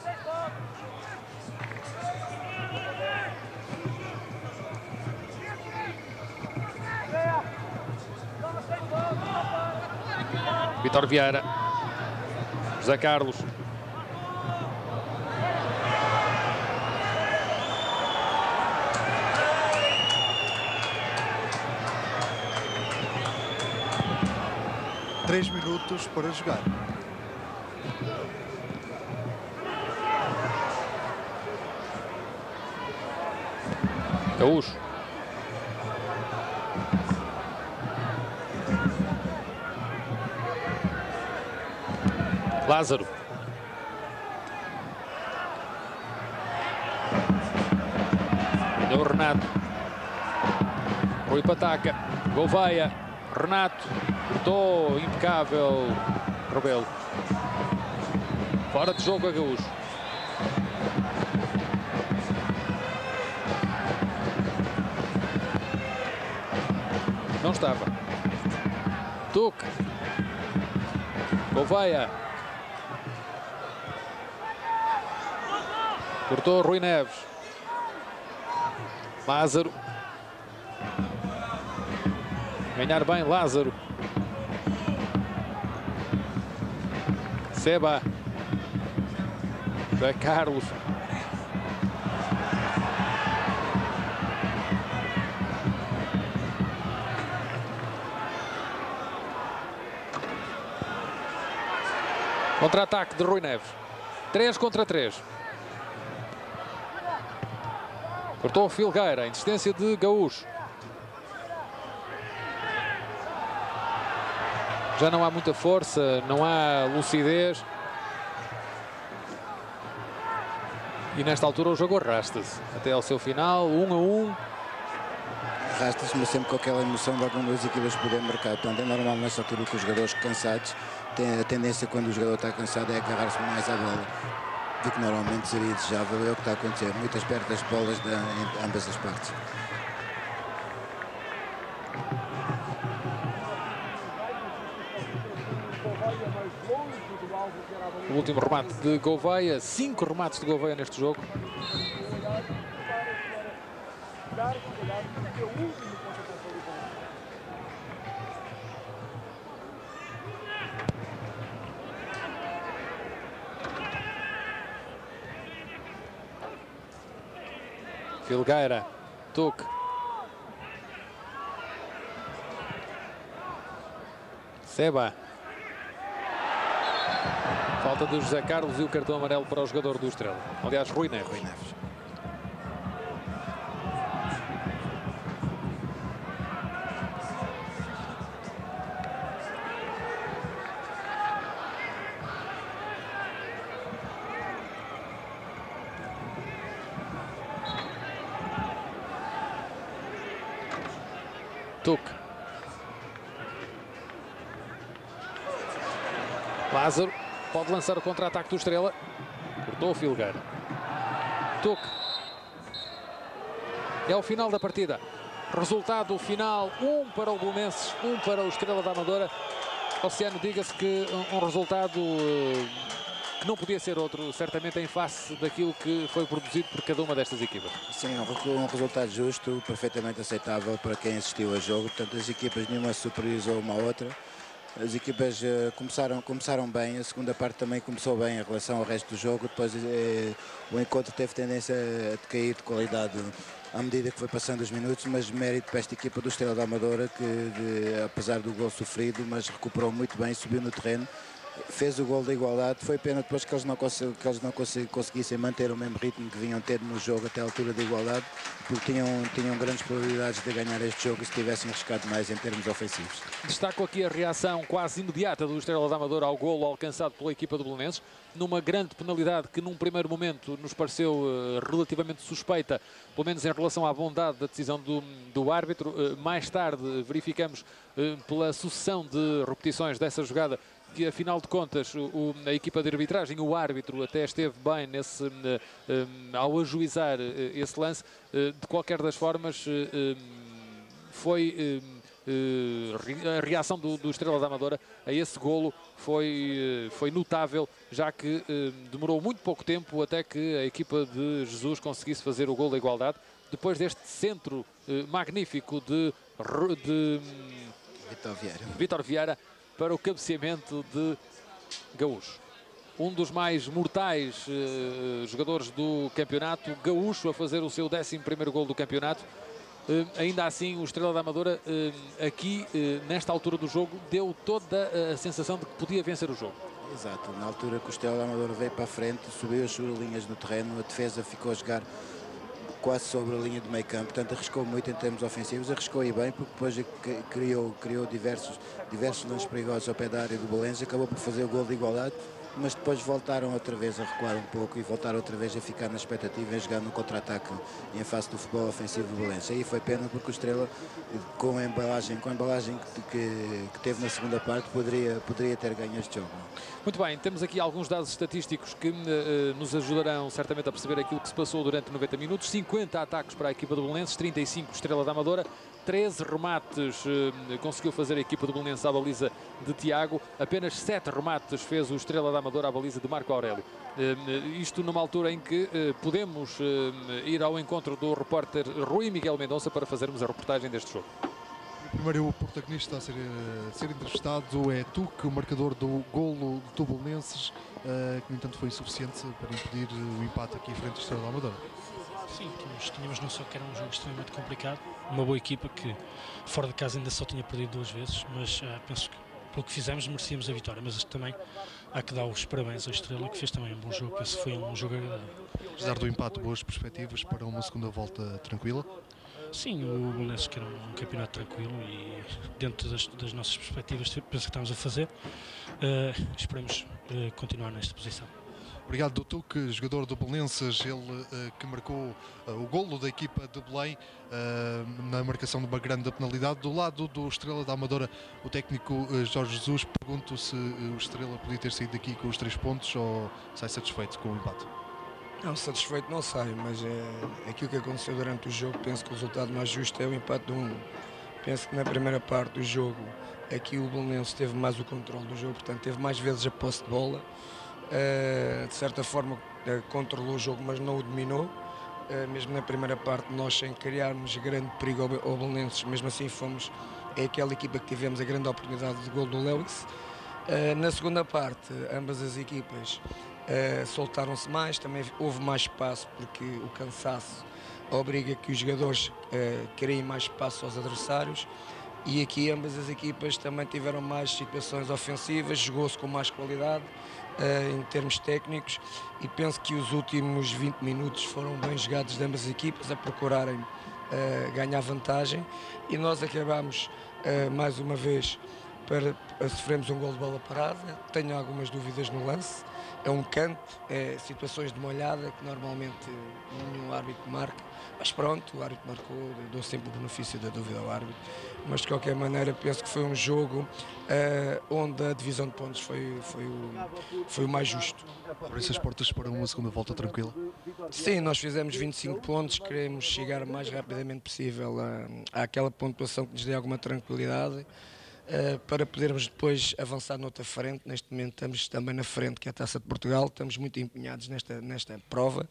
Vítor Vieira. José Carlos. Três minutos para jogar. Gaúcho. Lázaro. Deu Renato. Rui Pataca. Gouveia. Renato. Cortou. Impecável. Rebelo. Fora de jogo a Gaúcho. Não estava. Tuque. Gouveia. Cortou Rui Neves. Lázaro. Ganhar bem Lázaro. Seba. José Carlos. Contra-ataque de Rui Neves. três contra três. Cortou Filgueira. Insistência de Gaúcho. Já não há muita força, não há lucidez. E nesta altura o jogo arrasta-se até ao seu final, um a um. Arrasta-se, mas sempre com aquela emoção de algumas equipas poderem marcar. Portanto, é normal nesta altura que os jogadores cansados têm a tendência, quando o jogador está cansado, é agarrar-se mais à bola. do que normalmente seria desejável. É o que está a acontecer, muitas perdas de bolas de, em ambas as partes. O último remate de Gouveia, cinco remates de Gouveia neste jogo. Filgueira, Tuque. Seba. Falta de José Carlos e o cartão amarelo para o jogador do Estrela. Aliás, Rui Neves. Rui Neves. Tuque. Lázaro pode lançar o contra-ataque do Estrela. Cortou o Filgueira. Tuque. É o final da partida. Resultado final, um para o Belenenses, um para o Estrela da Amadora. Oceano, diga-se que um resultado que não podia ser outro, certamente em face daquilo que foi produzido por cada uma destas equipas. Sim, um resultado justo, perfeitamente aceitável para quem assistiu ao jogo. Portanto, as equipas nenhuma superiorizou uma à outra. As equipas uh, começaram, começaram bem, a segunda parte também começou bem em relação ao resto do jogo. Depois uh, o encontro teve tendência a decair de qualidade à medida que foi passando os minutos, mas mérito para esta equipa do Estrela da Amadora, que de, apesar do gol sofrido, mas recuperou muito bem, subiu no terreno, fez o gol da igualdade. Foi pena depois que eles não, que eles não conseguissem manter o mesmo ritmo que vinham ter no jogo até a altura da igualdade, porque tinham, tinham grandes probabilidades de ganhar este jogo se tivessem arriscado mais em termos ofensivos. Destaco aqui a reação quase imediata do Estrela da Amadora ao golo alcançado pela equipa do Belenenses, numa grande penalidade que num primeiro momento nos pareceu uh, relativamente suspeita, pelo menos em relação à bondade da decisão do, do árbitro. Uh, mais tarde verificamos uh, pela sucessão de repetições dessa jogada que, afinal de contas, o, a equipa de arbitragem, o árbitro, até esteve bem nesse, uh, uh, ao ajuizar uh, esse lance. Uh, de qualquer das formas, uh, uh, foi uh, a reação do, do Estrela da Amadora a esse golo foi, uh, foi notável, já que uh, demorou muito pouco tempo até que a equipa de Jesus conseguisse fazer o golo da igualdade, depois deste centro uh, magnífico de, de Vítor Vieira. Vítor Vieira para o cabeceamento de Gaúcho. Um dos mais mortais uh, jogadores do campeonato, Gaúcho a fazer o seu décimo primeiro gol do campeonato. Uh, ainda assim, o Estrela da Amadora, uh, aqui, uh, nesta altura do jogo, deu toda a sensação de que podia vencer o jogo. Exato, na altura que o Estrela da Amadora veio para a frente, subiu as suas linhas no terreno, a defesa ficou a jogar quase sobre a linha de meio campo, portanto arriscou muito em termos ofensivos, arriscou aí bem, porque depois criou, criou diversos, diversos lances perigosos ao pé da área do Belenenses, acabou por fazer o gol de igualdade, mas depois voltaram outra vez a recuar um pouco e voltaram outra vez a ficar na expectativa em jogar no contra-ataque em face do futebol ofensivo do Belenenses. Aí foi pena, porque o Estrela, com a embalagem, com a embalagem que, que, que teve na segunda parte, poderia, poderia ter ganho este jogo. Muito bem, temos aqui alguns dados estatísticos que uh, nos ajudarão certamente a perceber aquilo que se passou durante noventa minutos. cinquenta ataques para a equipa do Belenenses, trinta e cinco Estrela da Amadora, treze remates uh, conseguiu fazer a equipa do Belenenses à baliza de Tiago, apenas sete remates fez o Estrela da Amadora à baliza de Marco Aurélio. Uh, isto numa altura em que uh, podemos uh, ir ao encontro do repórter Rui Miguel Mendonça para fazermos a reportagem deste jogo. O primeiro protagonista a ser, a ser entrevistado é Tuque, o marcador do golo do Belenenses, uh, que no entanto foi insuficiente para impedir o empate aqui frente ao Estrela da Amadora. Sim, tínhamos, tínhamos não só que era um jogo extremamente complicado, uma boa equipa que fora de casa ainda só tinha perdido duas vezes, mas uh, penso que pelo que fizemos merecíamos a vitória, mas também há que dar os parabéns ao Estrela, que fez também um bom jogo, penso que foi um jogo agradável. Apesar do empate, boas perspectivas para uma segunda volta tranquila? Sim, o Belenenses quer um, um campeonato tranquilo e dentro das, das nossas perspectivas penso que estamos a fazer, uh, esperemos uh, continuar nesta posição. Obrigado, Dutuque, jogador do Belenenses, ele uh, que marcou uh, o golo da equipa de Belém uh, na marcação de uma grande penalidade. Do lado do Estrela da Amadora, o técnico uh, Jorge Jesus, pergunto se uh, o Estrela podia ter saído daqui com os três pontos ou sai satisfeito com o empate? Não, satisfeito não saio, mas é, aquilo que aconteceu durante o jogo, penso que o resultado mais justo é o empate de um. Penso que na primeira parte do jogo, aqui o Belenenses teve mais o controle do jogo, portanto teve mais vezes a posse de bola. Uh, de certa forma uh, controlou o jogo, mas não o dominou. Uh, mesmo na primeira parte, nós sem criarmos grande perigo ao, ao Belenenses, mesmo assim fomos, é aquela equipa que tivemos a grande oportunidade de gol do Lewis. Uh, na segunda parte, ambas as equipas uh, soltaram-se mais, também houve mais espaço porque o cansaço obriga que os jogadores uh, criem mais espaço aos adversários. E aqui ambas as equipas também tiveram mais situações ofensivas, jogou-se com mais qualidade uh, em termos técnicos e penso que os últimos vinte minutos foram bem jogados de ambas as equipas a procurarem uh, ganhar vantagem e nós acabámos uh, mais uma vez para uh, sofremos um gol de bola parada. Tenho algumas dúvidas no lance, é um canto, é situações de molhada que normalmente nenhum árbitro marca, mas pronto, o árbitro marcou, dou sempre o benefício da dúvida ao árbitro, mas de qualquer maneira penso que foi um jogo uh, onde a divisão de pontos foi, foi, o, foi o mais justo. Abrem-se as portas para uma segunda volta tranquila? Sim, nós fizemos vinte e cinco pontos, queremos chegar o mais rapidamente possível à, àquela pontuação que nos dê alguma tranquilidade. Uh, para podermos depois avançar noutra frente. Neste momento estamos também na frente, que é a Taça de Portugal, estamos muito empenhados nesta, nesta prova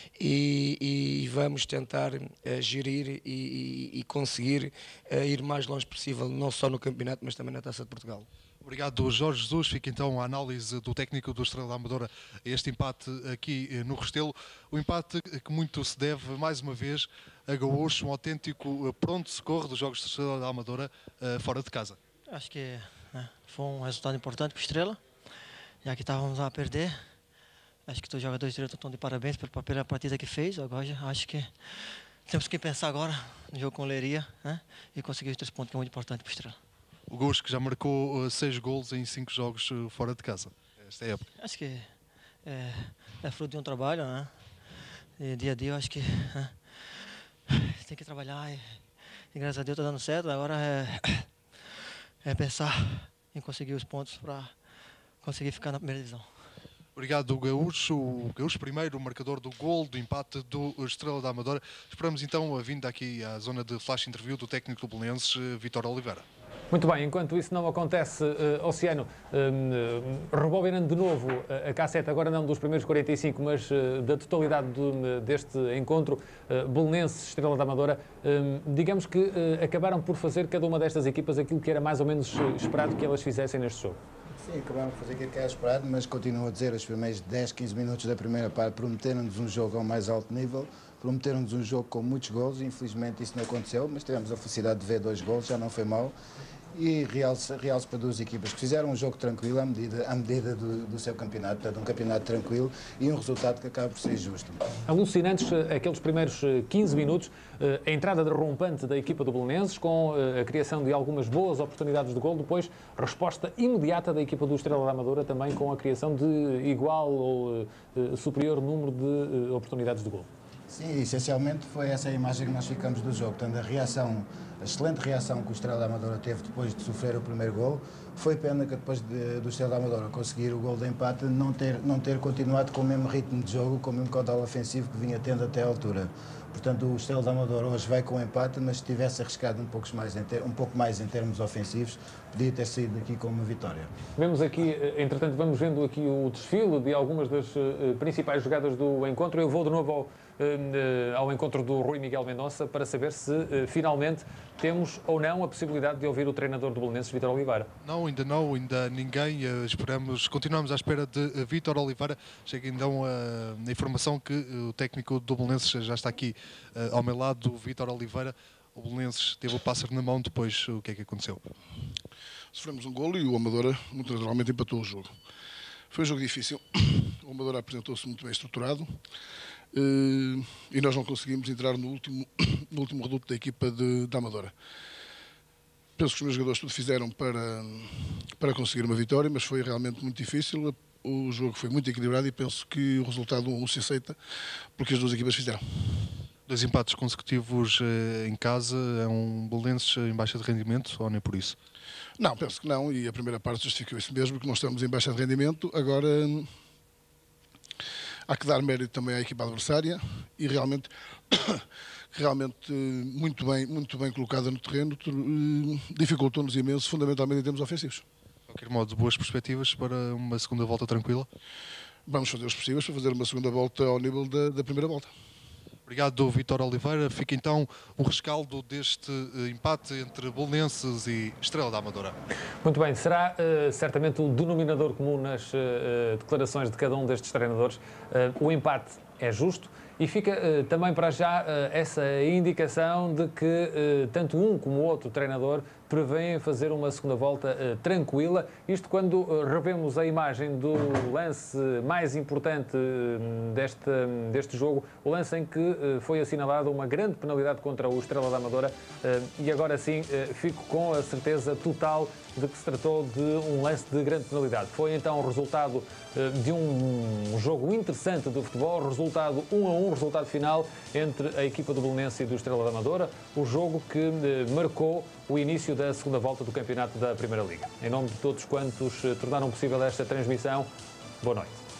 e, e vamos tentar uh, gerir e, e, e conseguir uh, ir mais longe possível, não só no campeonato, mas também na Taça de Portugal. Obrigado, Jorge Jesus. Fica então a análise do técnico do Estrela da Amadora a este empate aqui no Restelo. O empate que muito se deve, mais uma vez, a Gaúcho, um autêntico pronto-socorro dos Jogos do Estrela da Amadora uh, fora de casa. Acho que né, foi um resultado importante para o Estrela, já que estávamos a perder. Acho que os jogadores do Estrela estão de parabéns pela, pela partida que fez. Agora acho que temos que pensar agora no jogo com o Leiria, né, e conseguir os três pontos, que é muito importante para o Estrela. O Gaúcho que já marcou uh, seis golos em cinco jogos uh, fora de casa, esta época. Acho que é, é fruto de um trabalho, né? E dia a dia eu acho que né, tem que trabalhar e, e graças a Deus está dando certo. Agora é... é pensar em conseguir os pontos para conseguir ficar na primeira divisão. Obrigado, Gaúcho. O Gaúcho primeiro, o marcador do gol, do empate do Estrela da Amadora. Esperamos então a vinda aqui à zona de flash interview do técnico do Belenenses, Vítor Oliveira. Muito bem, enquanto isso não acontece, uh, Oceano, uh, rebobinando de novo uh, a cassete, agora não dos primeiros quarenta e cinco, mas uh, da totalidade do, deste encontro, uh, Belenenses, Estrela da Amadora, uh, digamos que uh, acabaram por fazer cada uma destas equipas aquilo que era mais ou menos esperado que elas fizessem neste jogo. Sim, acabaram por fazer aquilo que era esperado, mas continuo a dizer, os primeiros dez, quinze minutos da primeira parte prometeram-nos um jogo ao mais alto nível, prometeram-nos um jogo com muitos golos, infelizmente isso não aconteceu, mas tivemos a felicidade de ver dois golos, já não foi mal. E realce, realce para duas equipas que fizeram um jogo tranquilo à medida, à medida do, do seu campeonato, portanto um campeonato tranquilo e um resultado que acaba por ser justo. Alucinantes aqueles primeiros quinze minutos, a entrada derrompante da equipa do Belenenses com a criação de algumas boas oportunidades de gol, depois resposta imediata da equipa do Estrela da Amadora também com a criação de igual ou superior número de oportunidades de gol. Sim, essencialmente foi essa a imagem que nós ficamos do jogo, portanto a reação, a excelente reação que o Estrela da Amadora teve depois de sofrer o primeiro gol. Foi pena que depois de, do Estrela da Amadora conseguir o gol de empate não ter, não ter continuado com o mesmo ritmo de jogo, com o mesmo caudal ofensivo que vinha tendo até à altura. Portanto, o Estrela da Amadora hoje vai com o empate, mas se tivesse arriscado um pouco mais em, ter, um pouco mais em termos ofensivos, podia ter saído daqui com uma vitória. Vemos aqui, entretanto, vamos vendo aqui o desfile de algumas das uh, principais jogadas do encontro. Eu vou de novo ao, uh, ao encontro do Rui Miguel Mendonça para saber se uh, finalmente temos ou não a possibilidade de ouvir o treinador do Belenenses, Vítor Oliveira. Não, ainda não, ainda ninguém. Uh, esperamos, continuamos à espera de uh, Vítor Oliveira. Chega então uh, a informação que uh, o técnico do Belenenses já está aqui uh, ao meu lado, o Vítor Oliveira. O Belenenses teve o pássaro na mão, depois o que é que aconteceu? Sofremos um golo e o Amadora, muito naturalmente, empatou o jogo. Foi um jogo difícil, o Amadora apresentou-se muito bem estruturado e nós não conseguimos entrar no último, no último reduto da equipa de, da Amadora. Penso que os meus jogadores tudo fizeram para, para conseguir uma vitória, mas foi realmente muito difícil. o jogo foi muito equilibrado e penso que o resultado um se aceita porque as duas equipas fizeram. Dois empates consecutivos eh, em casa, é um Belenenses em baixa de rendimento ou nem por isso? Não, penso que não, e a primeira parte justifica isso mesmo, que nós estamos em baixa de rendimento. Agora há que dar mérito também à equipa adversária e realmente, realmente muito bem, muito bem colocada no terreno, dificultou-nos imenso, fundamentalmente em termos ofensivos. De qualquer modo, boas perspectivas para uma segunda volta tranquila? Vamos fazer os possíveis para fazer uma segunda volta ao nível da, da primeira volta. Obrigado, Vítor Oliveira. Fica então um rescaldo deste empate entre Belenenses e Estrela da Amadora. Muito bem, será uh, certamente o denominador comum nas uh, declarações de cada um destes treinadores. Uh, o empate é justo e fica uh, também para já uh, essa indicação de que uh, tanto um como o outro treinador prevêem fazer uma segunda volta uh, tranquila. Isto quando uh, revemos a imagem do lance mais importante uh, deste, deste jogo, o lance em que uh, foi assinalada uma grande penalidade contra o Estrela da Amadora uh, e agora sim uh, fico com a certeza total de que se tratou de um lance de grande penalidade. Foi então o resultado uh, de um jogo interessante do futebol, resultado um a um, resultado final entre a equipa do Belenense e do Estrela da Amadora, o jogo que uh, marcou o início da segunda volta do campeonato da Primeira Liga. Em nome de todos quantos tornaram possível esta transmissão, boa noite.